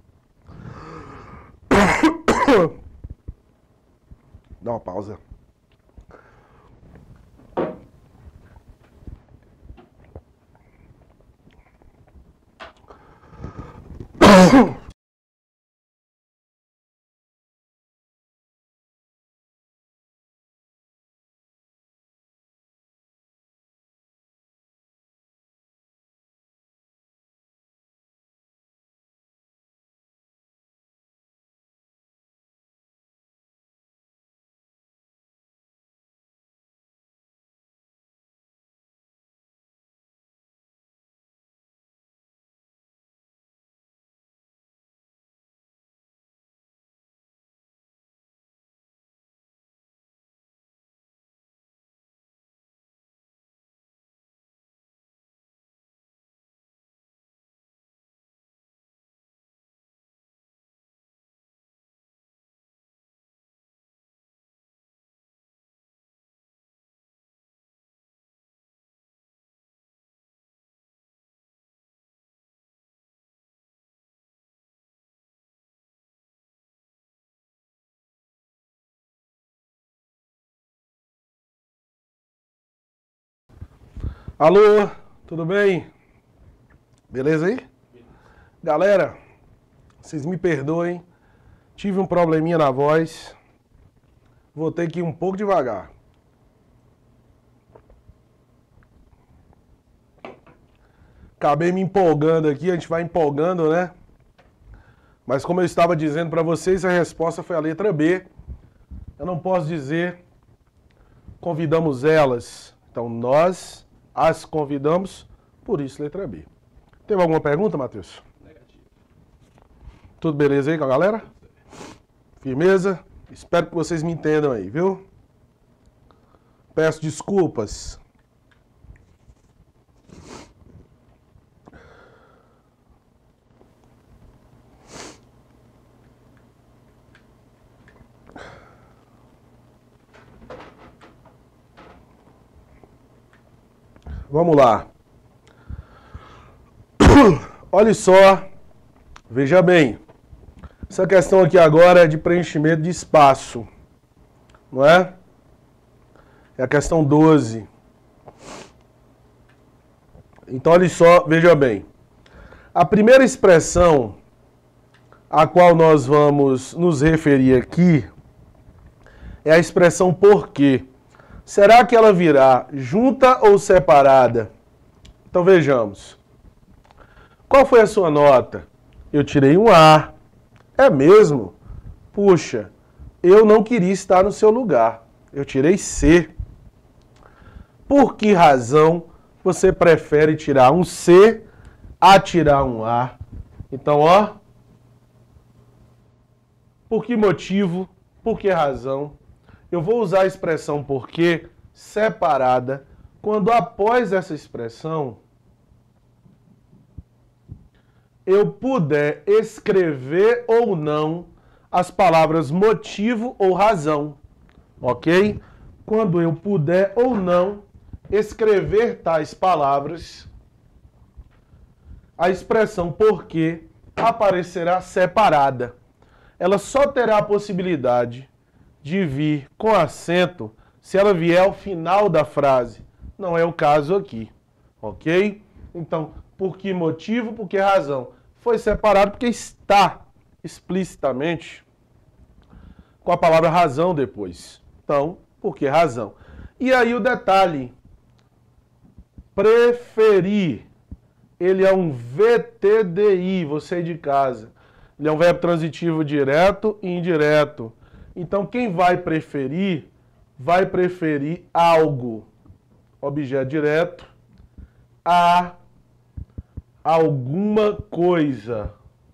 Dá uma pausa. Alô, tudo bem? Beleza aí? Galera, vocês me perdoem, tive um probleminha na voz, vou ter que ir um pouco devagar. Acabei me empolgando aqui, a gente vai empolgando, né? Mas como eu estava dizendo para vocês, a resposta foi a letra B. Eu não posso dizer convidamos elas. Então nós as convidamos, por isso letra B. Tem alguma pergunta, Matheus? Negativo. Tudo beleza aí com a galera? Firmeza? Espero que vocês me entendam aí, viu? Peço desculpas. Vamos lá. Olha só, veja bem. Essa questão aqui agora é de preenchimento de espaço, não é? É a questão 12. Então, olha só, veja bem. A primeira expressão a qual nós vamos nos referir aqui é a expressão porquê. Será que ela virá junta ou separada? Então vejamos. Qual foi a sua nota? Eu tirei um A. É mesmo? Puxa, eu não queria estar no seu lugar. Eu tirei C. Por que razão você prefere tirar um C a tirar um A? Então, ó. Por que motivo? Por que razão? Eu vou usar a expressão porquê separada quando após essa expressão eu puder escrever ou não as palavras motivo ou razão, ok? Quando eu puder ou não escrever tais palavras, a expressão porquê aparecerá separada. Ela só terá a possibilidade de vir com acento se ela vier ao final da frase. Não é o caso aqui, ok? Então, por que motivo, por que razão? Foi separado porque está explicitamente com a palavra razão depois. Então, por que razão? E aí o detalhe, preferir, ele é um VTDI, você de casa. Ele é um verbo transitivo direto e indireto. Então, quem vai preferir algo, objeto direto, a alguma coisa,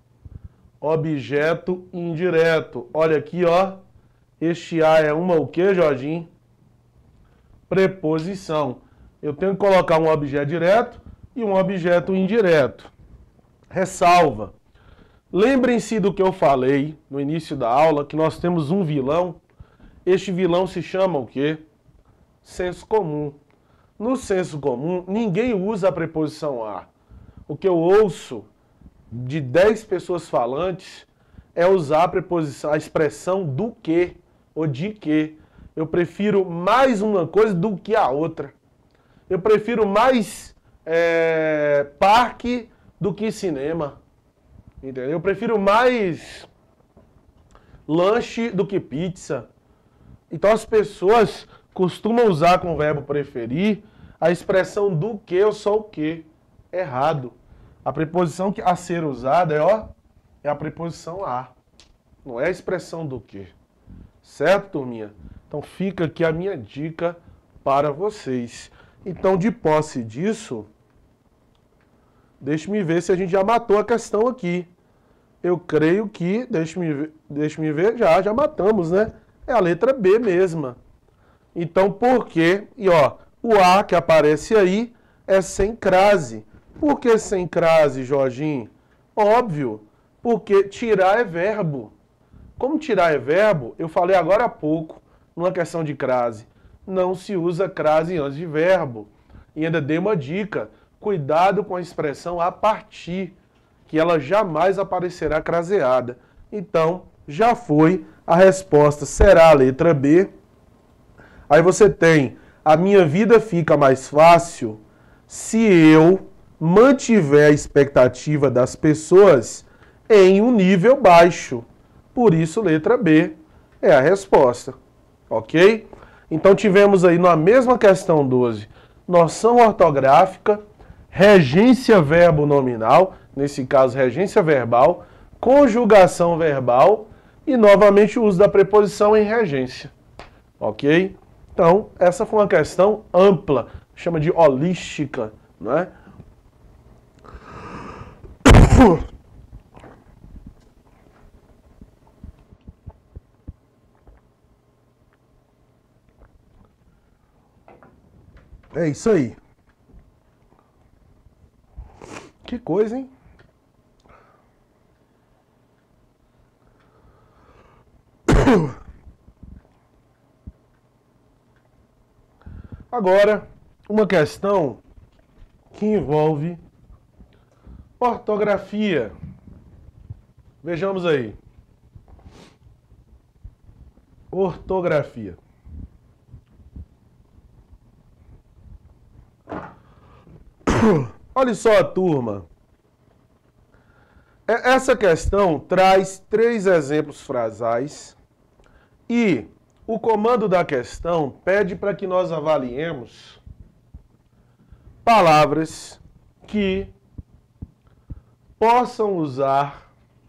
objeto indireto. Olha aqui, ó, este a é uma o quê, Jorginho? Preposição. Eu tenho que colocar um objeto direto e um objeto indireto. Ressalva. Lembrem-se do que eu falei no início da aula, que nós temos um vilão. Este vilão se chama o quê? Senso comum. No senso comum, ninguém usa a preposição a. O que eu ouço de 10 pessoas falantes é usar a preposição, a expressão do que ou de que. Eu prefiro mais uma coisa do que a outra. Eu prefiro mais parque do que cinema. Entendeu? Eu prefiro mais lanche do que pizza. Então as pessoas costumam usar com o verbo preferir a expressão do que ou só o que. Errado. A preposição a ser usada é a preposição a. Não é a expressão do que. Certo, turminha? Então fica aqui a minha dica para vocês. Então, de posse disso, deixe-me ver se a gente já matou a questão aqui. Eu creio que, deixe-me ver, já matamos, né? É a letra B mesma. Então, por quê? E ó, o A que aparece aí é sem crase. Por que sem crase, Jorginho? Óbvio, porque tirar é verbo. Como tirar é verbo, eu falei agora há pouco, numa questão de crase. Não se usa crase antes de verbo. E ainda dei uma dica, cuidado com a expressão a partir, que ela jamais aparecerá craseada. Então, já foi, a resposta será a letra B. Aí você tem, a minha vida fica mais fácil, se eu mantiver a expectativa das pessoas em um nível baixo. Por isso, letra B é a resposta. Ok? Então, tivemos aí na mesma questão 12, noção ortográfica, regência verbo nominal, nesse caso, regência verbal, conjugação verbal e, novamente, o uso da preposição em regência. Ok? Então, essa foi uma questão ampla, chama de holística, não é? É isso aí. Que coisa, hein? Agora, uma questão que envolve ortografia. Vejamos aí. Ortografia. Olha só, turma. Essa questão traz 3 exemplos frasais e o comando da questão pede para que nós avaliemos palavras que possam usar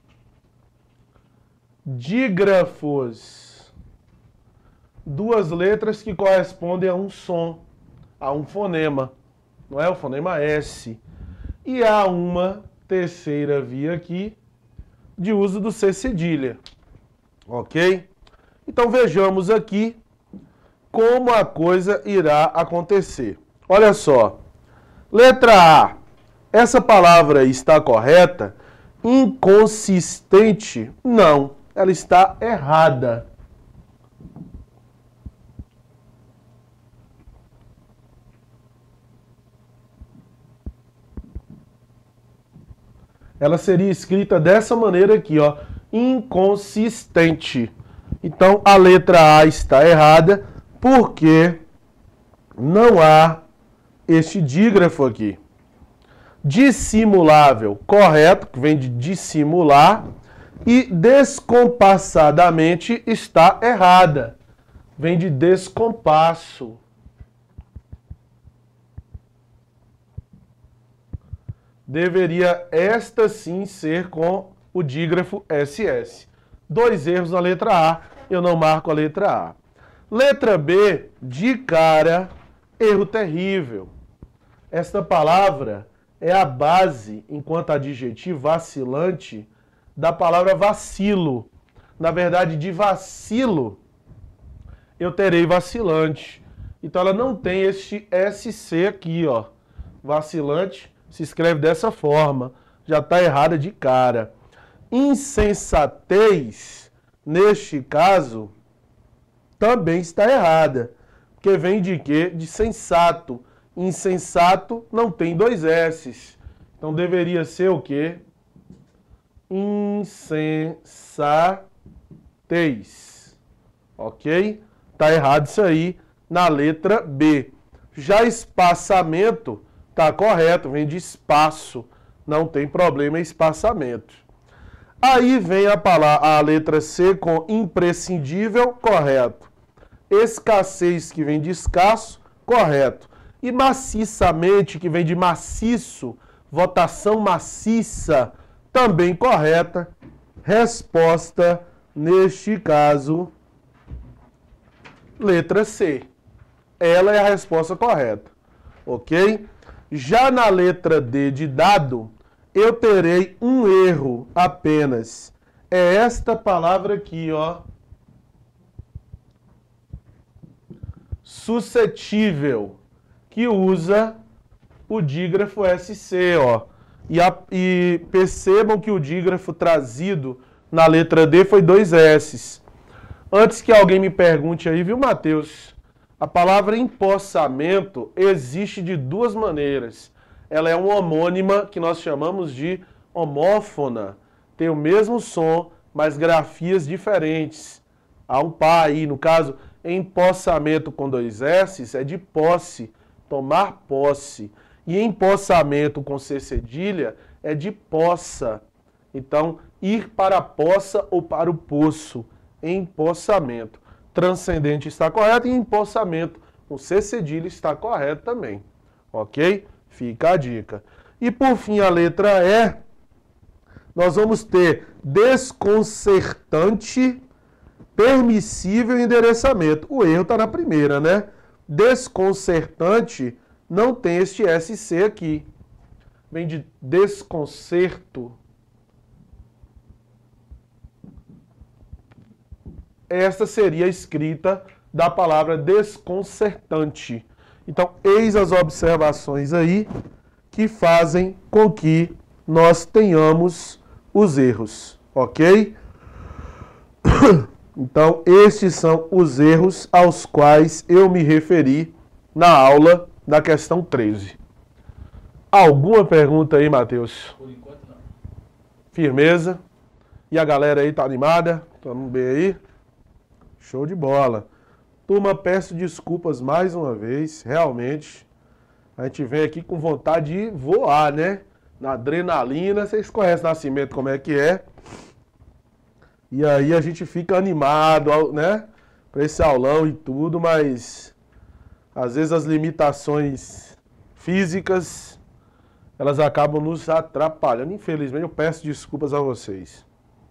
dígrafos, 2 letras que correspondem a um som, a um fonema, não é? O fonema S. E há uma terceira via aqui de uso do C cedilha, ok? Então vejamos aqui como a coisa irá acontecer. Olha só, letra A, essa palavra está correta? Inconsistente? Não, ela está errada. Ela seria escrita dessa maneira aqui, ó, inconsistente. Então, a letra A está errada porque não há este dígrafo aqui. Dissimulável, correto, que vem de dissimular. E descompassadamente está errada. Vem de descompasso. Deveria esta sim ser com o dígrafo SS. 2 erros na letra A, eu não marco a letra A. Letra B, de cara, erro terrível. Esta palavra é a base, enquanto adjetivo vacilante, da palavra vacilo. Na verdade, de vacilo, eu terei vacilante. Então, ela não tem este SC aqui, ó. Vacilante se escreve dessa forma. Já está errada de cara. Insensatez, neste caso, também está errada. Porque vem de quê? De sensato. Insensato não tem 2 S's. Então deveria ser o quê? Insensatez. Ok? Está errado isso aí na letra B. Já espaçamento está correto, vem de espaço. Não tem problema, é espaçamento. Aí vem a letra C com imprescindível, correto. Escassez, que vem de escasso, correto. E maciçamente, que vem de maciço, votação maciça, também correta. Resposta, neste caso, letra C. Ela é a resposta correta, ok? Já na letra D de dado, eu terei um erro apenas. É esta palavra aqui, ó. Suscetível, que usa o dígrafo SC, ó. E percebam que o dígrafo trazido na letra D foi 2 S's. Antes que alguém me pergunte aí, viu, Matheus? A palavra empossamento existe de 2 maneiras. Ela é uma homônima que nós chamamos de homófona. Tem o mesmo som, mas grafias diferentes. Há um par aí, no caso, empossamento com 2 S's é de posse, tomar posse. E empossamento com C cedilha é de poça. Então, ir para a poça ou para o poço. Empossamento. Transcendente está correto e empossamento com C cedilha está correto também. Ok? Fica a dica. E por fim, a letra E, nós vamos ter desconcertante, permissível e endereçamento. O erro está na primeira, né? Desconcertante não tem este SC aqui. Vem de desconcerto. Esta seria a escrita da palavra desconcertante. Então, eis as observações aí que fazem com que nós tenhamos os erros, ok? Então, estes são os erros aos quais eu me referi na aula da questão 13. Alguma pergunta aí, Matheus? Por enquanto, não. Firmeza? E a galera aí tá animada? Vamos ver aí? Show de bola. Turma, peço desculpas mais uma vez, realmente. A gente vem aqui com vontade de voar, né? Na adrenalina, vocês conhecem o Nascimento como é que é. E aí a gente fica animado, né? Para esse aulão e tudo, mas às vezes as limitações físicas, elas acabam nos atrapalhando. Infelizmente, eu peço desculpas a vocês.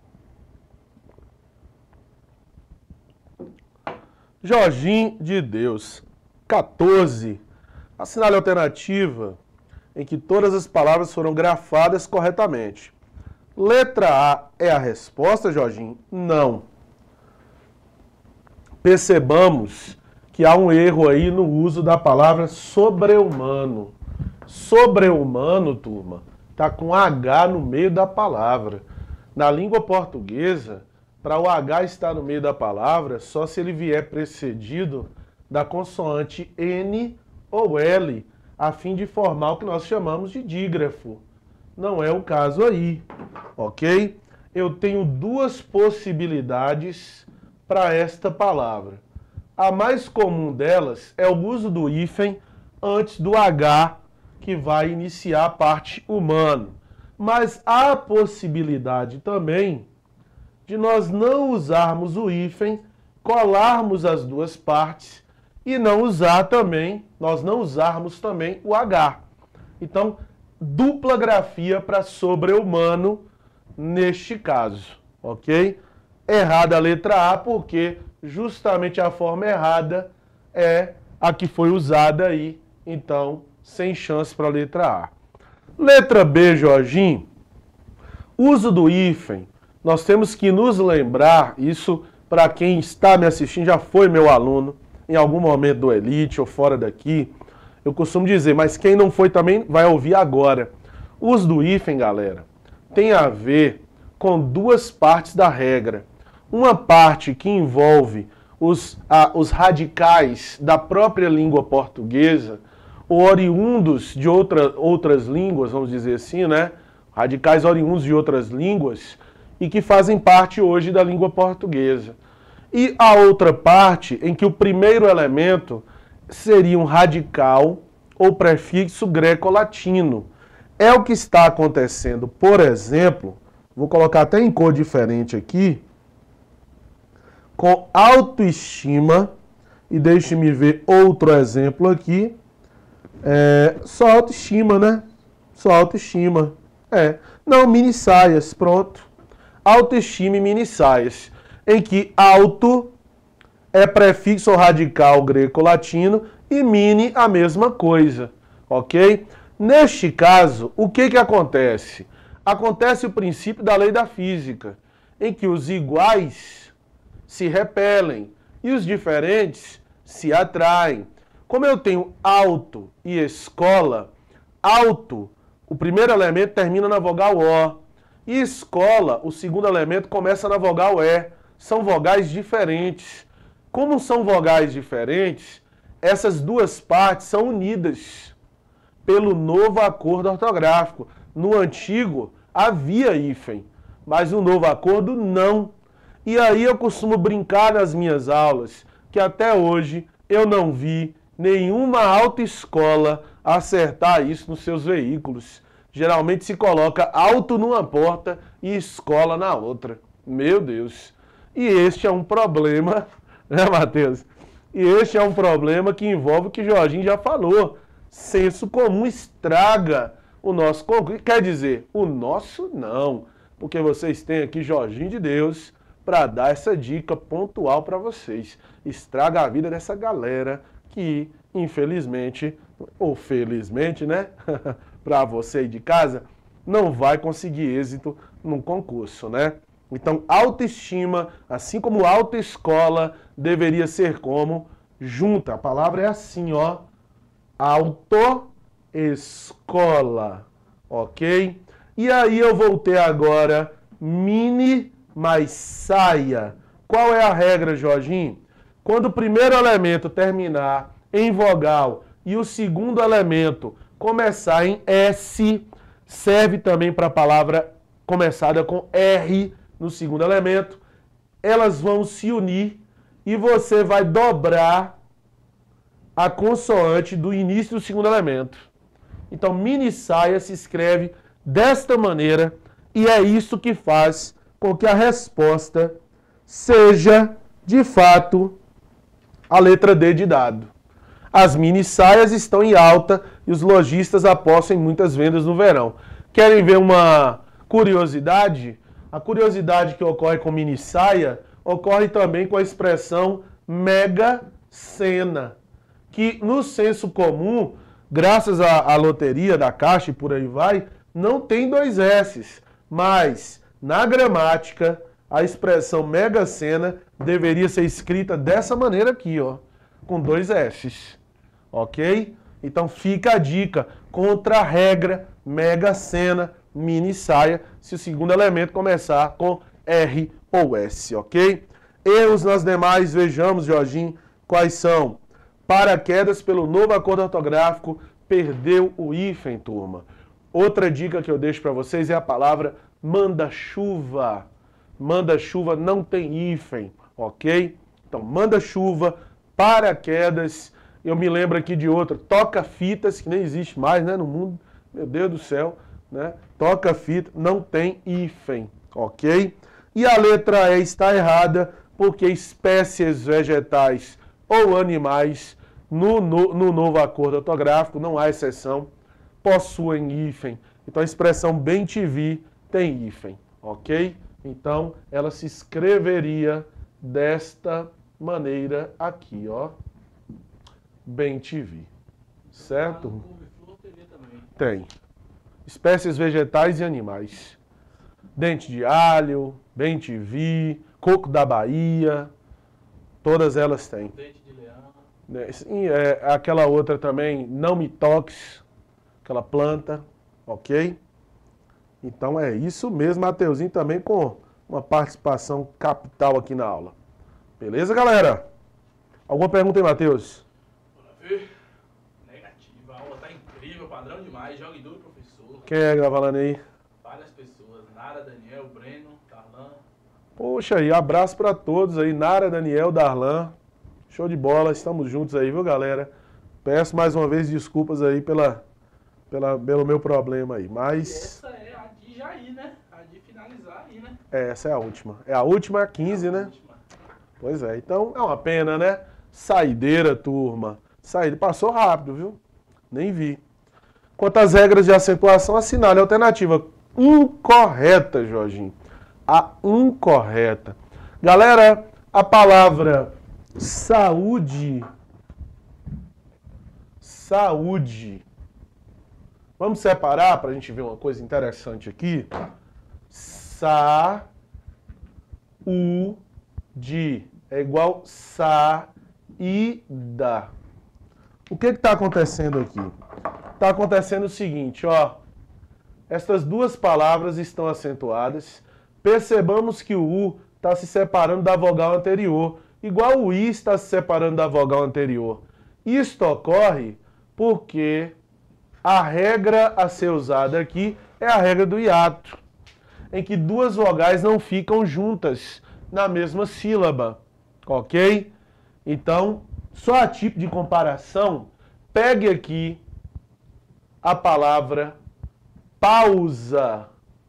Jorginho de Deus, 14. Assinale a alternativa em que todas as palavras foram grafadas corretamente. Letra A é a resposta, Jorginho? Não. Percebamos que há um erro aí no uso da palavra sobre-humano. Sobre-humano, turma, está com H no meio da palavra. Na língua portuguesa, para o H estar no meio da palavra, só se ele vier precedido da consoante N ou L, a fim de formar o que nós chamamos de dígrafo. Não é o caso aí, ok? Eu tenho duas possibilidades para esta palavra. A mais comum delas é o uso do hífen antes do H, que vai iniciar a parte humano. Mas há a possibilidade também de nós não usarmos o hífen, colarmos as duas partes e não usar também, nós não usarmos também o H. Então, dupla grafia para sobre-humano neste caso, ok? Errada a letra A, porque justamente a forma errada é a que foi usada aí, então, sem chance para a letra A. Letra B, Jorginho, uso do hífen, nós temos que nos lembrar, isso para quem está me assistindo, já foi meu aluno, em algum momento do Elite ou fora daqui, eu costumo dizer, mas quem não foi também vai ouvir agora. O uso do hífen, galera, tem a ver com duas partes da regra. Uma parte que envolve os radicais da própria língua portuguesa, ou oriundos de outras línguas, vamos dizer assim, né? Radicais oriundos de outras línguas e que fazem parte hoje da língua portuguesa. E a outra parte em que o primeiro elemento seria um radical ou prefixo greco-latino. É o que está acontecendo, por exemplo, vou colocar até em cor diferente aqui, com autoestima, e deixe-me ver outro exemplo aqui, só autoestima, né? Só autoestima. Não, mini saias, pronto. Autoestima e mini saias, em que auto é prefixo radical greco-latino e mini a mesma coisa, ok? Neste caso, o que acontece? Acontece o princípio da lei da física, em que os iguais se repelem e os diferentes se atraem. Como eu tenho auto e escola, auto, o primeiro elemento termina na vogal O, e escola, o segundo elemento começa na vogal E. São vogais diferentes. Como são vogais diferentes, essas duas partes são unidas pelo novo acordo ortográfico. No antigo havia hífen, mas no novo acordo não. E aí eu costumo brincar nas minhas aulas que até hoje eu não vi nenhuma autoescola acertar isso nos seus veículos. Geralmente se coloca auto numa porta e escola na outra. Meu Deus. E este é um problema, né, Matheus? E este é um problema que envolve o que Jorginho já falou. Senso comum estraga o nosso concurso. Quer dizer, o nosso não. Porque vocês têm aqui Jorginho de Deus para dar essa dica pontual para vocês. Estraga a vida dessa galera que, infelizmente, ou felizmente, né, para você aí de casa, não vai conseguir êxito num concurso, né? Então, autoestima, assim como autoescola, deveria ser como junta. A palavra é assim, ó. Autoescola, ok? E aí eu voltei agora, mini mais saia. Qual é a regra, Jorginho? Quando o primeiro elemento terminar em vogal e o segundo elemento começar em S, serve também para a palavra começada com R no segundo elemento, elas vão se unir e você vai dobrar a consoante do início do segundo elemento. Então, mini saia se escreve desta maneira e é isso que faz com que a resposta seja, de fato, a letra D de dado. As mini saias estão em alta e os lojistas apostam em muitas vendas no verão. Querem ver uma curiosidade? A curiosidade que ocorre com mini saia ocorre também com a expressão mega sena, que no senso comum, graças à loteria da Caixa e por aí vai, não tem dois S's, mas na gramática a expressão mega sena deveria ser escrita dessa maneira aqui, ó, com dois S's, ok? Então fica a dica, contra a regra, mega sena, mini saia, se o segundo elemento começar com R ou S, ok? Erros nas demais, vejamos, Jorginho, quais são. Paraquedas pelo novo acordo ortográfico, perdeu o hífen, turma. Outra dica que eu deixo para vocês é a palavra manda-chuva. Manda-chuva não tem hífen, ok? Então, manda-chuva, paraquedas, eu me lembro aqui de outra, toca-fitas, que nem existe mais, né, no mundo, meu Deus do céu, né? Toca-fita, não tem hífen, ok? E a letra E está errada, porque espécies vegetais ou animais, no novo acordo ortográfico, não há exceção, possuem hífen. Então a expressão bem-te-vi tem hífen, ok? Então ela se escreveria desta maneira aqui, ó. Bem-te-vi, certo? Tem. Espécies vegetais e animais. Dente de alho, bem-te-vi, coco da Bahia, todas elas têm. Dente de leão. Sim, aquela outra também, não me toques, aquela planta, ok? Então é isso mesmo, Mateuzinho também com uma participação capital aqui na aula. Beleza, galera? Alguma pergunta aí, Matheus? Bora ver. Negativa, a aula tá incrível, padrão demais, jogue duro, professor. Quem é que tá falando aí? Várias pessoas, Nara, Daniel, Breno, Darlan. Poxa aí, abraço pra todos aí, Nara, Daniel, Darlan. Show de bola, estamos juntos aí, viu, galera? Peço mais uma vez desculpas aí pelo meu problema aí, mas... E essa é a de Jair, né? A de finalizar aí, né? Essa é a última. É a última, 15, né? Última. Pois é, então é uma pena, né? Saideira, turma. Saída. Passou rápido, viu? Nem vi. Quanto às regras de acentuação, assinale a alternativa incorreta, Jorginho. A incorreta. Galera, a palavra saúde. Saúde. Vamos separar para a gente ver uma coisa interessante aqui. Saúde é igual saída. O que está acontecendo aqui? Está acontecendo o seguinte, ó. Estas duas palavras estão acentuadas. Percebamos que o U está se separando da vogal anterior, igual o I está se separando da vogal anterior. Isto ocorre porque a regra a ser usada aqui é a regra do hiato, em que duas vogais não ficam juntas na mesma sílaba, ok? Então, só a tipo de comparação, pegue aqui a palavra pausa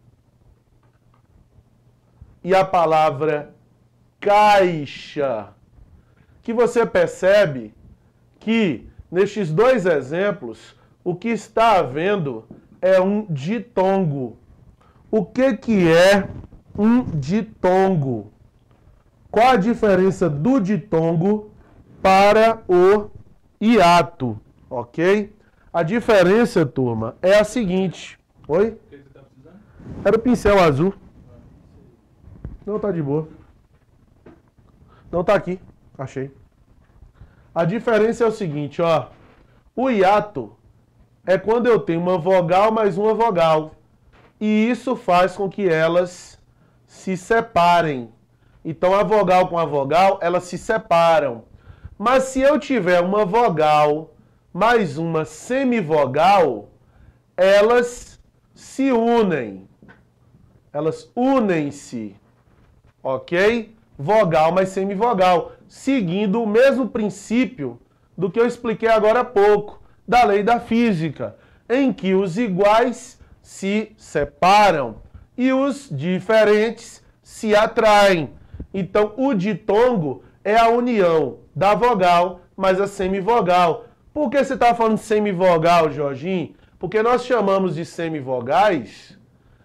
e a palavra caixa. Que você percebe que nestes dois exemplos o que está havendo é um ditongo. O que é um ditongo? Qual a diferença do ditongo para o hiato? Ok? A diferença, turma, é a seguinte. Oi? O que você tá precisando? Era o pincel azul. Não, tá de boa. Não, tá aqui. Achei. A diferença é o seguinte, ó. O hiato é quando eu tenho uma vogal mais uma vogal. E isso faz com que elas se separem. Então, a vogal com a vogal, elas se separam. Mas se eu tiver uma vogal mais uma semivogal, elas se unem. Elas unem-se. Ok? Vogal mais semivogal. Seguindo o mesmo princípio do que eu expliquei agora há pouco, da lei da física, em que os iguais se separam e os diferentes se atraem. Então, o ditongo é a união da vogal mais a semivogal. Por que você está falando de semivogal, Jorginho? Porque nós chamamos de semivogais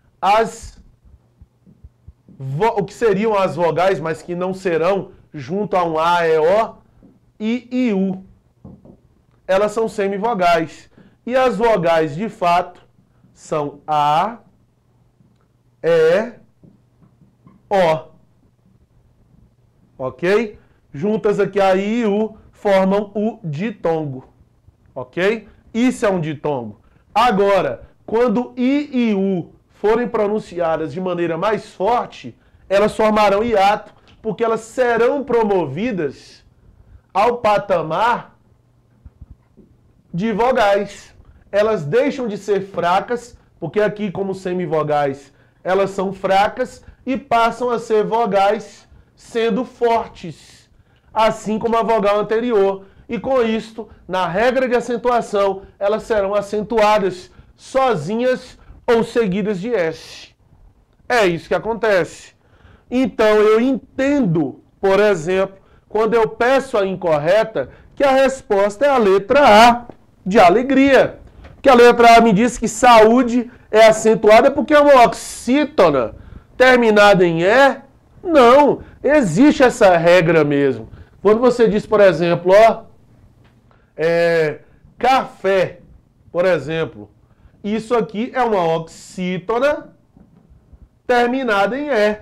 o que seriam as vogais, mas que não serão, junto a um A, E, O, I, U. Elas são semivogais. E as vogais, de fato, são A, E, O. Ok? Juntas aqui a I e U formam o ditongo. Ok? Isso é um ditongo. Agora, quando I e U forem pronunciadas de maneira mais forte, elas formarão hiato, porque elas serão promovidas ao patamar de vogais. Elas deixam de ser fracas, porque aqui, como semivogais, elas são fracas, e passam a ser vogais sendo fortes, assim como a vogal anterior. E com isto, na regra de acentuação, elas serão acentuadas sozinhas ou seguidas de S. É isso que acontece. Então, eu entendo, por exemplo, quando eu peço a incorreta, que a resposta é a letra A, de alegria. Que a letra A me diz que saúde é acentuada porque é uma oxítona terminada em E. Não, existe essa regra mesmo. Quando você diz, por exemplo, café, por exemplo, isso aqui é uma oxítona terminada em E.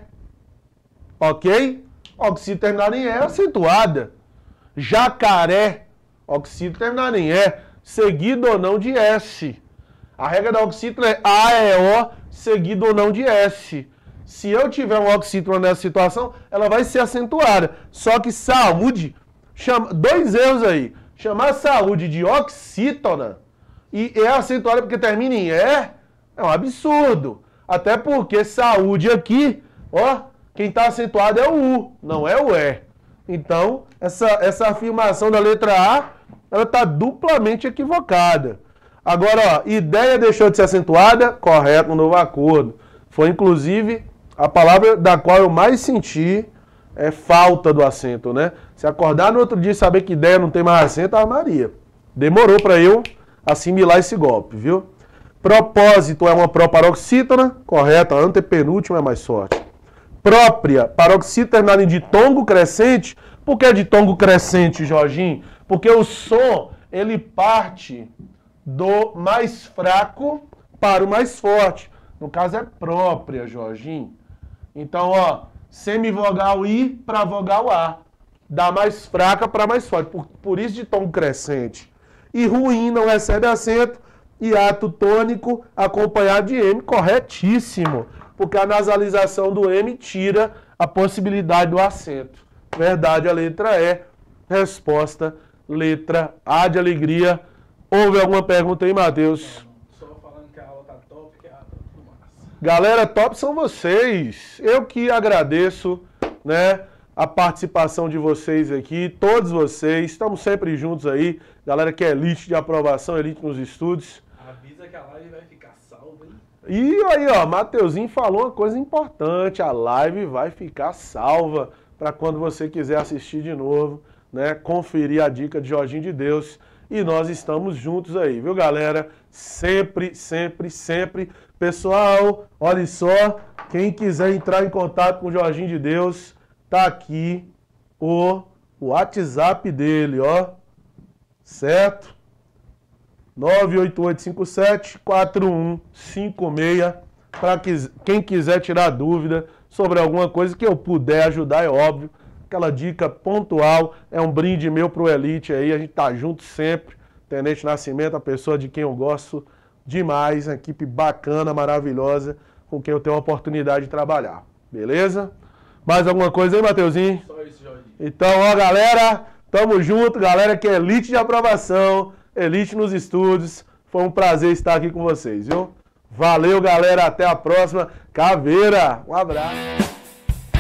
Ok? Oxítona terminada em E é acentuada. Jacaré, oxítona terminada em E, seguido ou não de S. A regra da oxítona é A, E, O, seguido ou não de S. Se eu tiver uma oxítona nessa situação, ela vai ser acentuada. Só que saúde, dois erros aí. Chamar saúde de oxítona e é acentuada porque termina em E, é um absurdo. Até porque saúde aqui, quem está acentuado é o U, não é o E. Então, essa afirmação da letra A, ela está duplamente equivocada. Agora, ideia deixou de ser acentuada, correto, no novo acordo. Foi, inclusive, a palavra da qual eu mais senti falta do acento, né? Se acordar no outro dia e saber que ideia não tem mais acento, Maria. Demorou para eu assimilar esse golpe, viu? Propósito é uma proparoxítona, correto, a antepenúltima é mais forte. Própria, paroxítona terminada em ditongo crescente. Por que ditongo crescente, Jorginho? Porque o som, ele parte do mais fraco para o mais forte. No caso é própria, Jorginho. Então, semivogal I para vogal A. Da mais fraca para mais forte. Por isso ditongo crescente. E ruim não recebe acento. Hiato tônico acompanhado de M. Corretíssimo. Porque a nasalização do M tira a possibilidade do acento. Verdade, a letra E. Resposta, letra A de alegria. Houve alguma pergunta aí, Matheus? Só falando que a aula tá top, que a aula tá tudo massa. Galera, top são vocês. Eu que agradeço, né, a participação de vocês aqui, todos vocês. Estamos sempre juntos aí. Galera que é elite de aprovação, elite nos estudos. Avisa certeza que a live vai ficar salva, hein? E aí, ó, Mateuzinho falou uma coisa importante, a live vai ficar salva para quando você quiser assistir de novo, né? Conferir a dica de Jorginho de Deus. E nós estamos juntos aí, viu, galera? Sempre, sempre, sempre. Pessoal, olha só, quem quiser entrar em contato com o Jorginho de Deus, tá aqui o WhatsApp dele, ó. Certo? 98857-4156. Para quem quiser tirar dúvida sobre alguma coisa que eu puder ajudar, é óbvio. Aquela dica pontual, é um brinde meu pro Elite aí, a gente tá junto sempre. Tenente Nascimento, a pessoa de quem eu gosto demais, uma equipe bacana, maravilhosa, com quem eu tenho a oportunidade de trabalhar. Beleza? Mais alguma coisa aí, Mateuzinho? Só isso, Jorginho. Então, ó, galera, tamo junto, galera que é Elite de aprovação, Elite nos estúdios. Foi um prazer estar aqui com vocês, viu? Valeu, galera, até a próxima. Caveira, um abraço.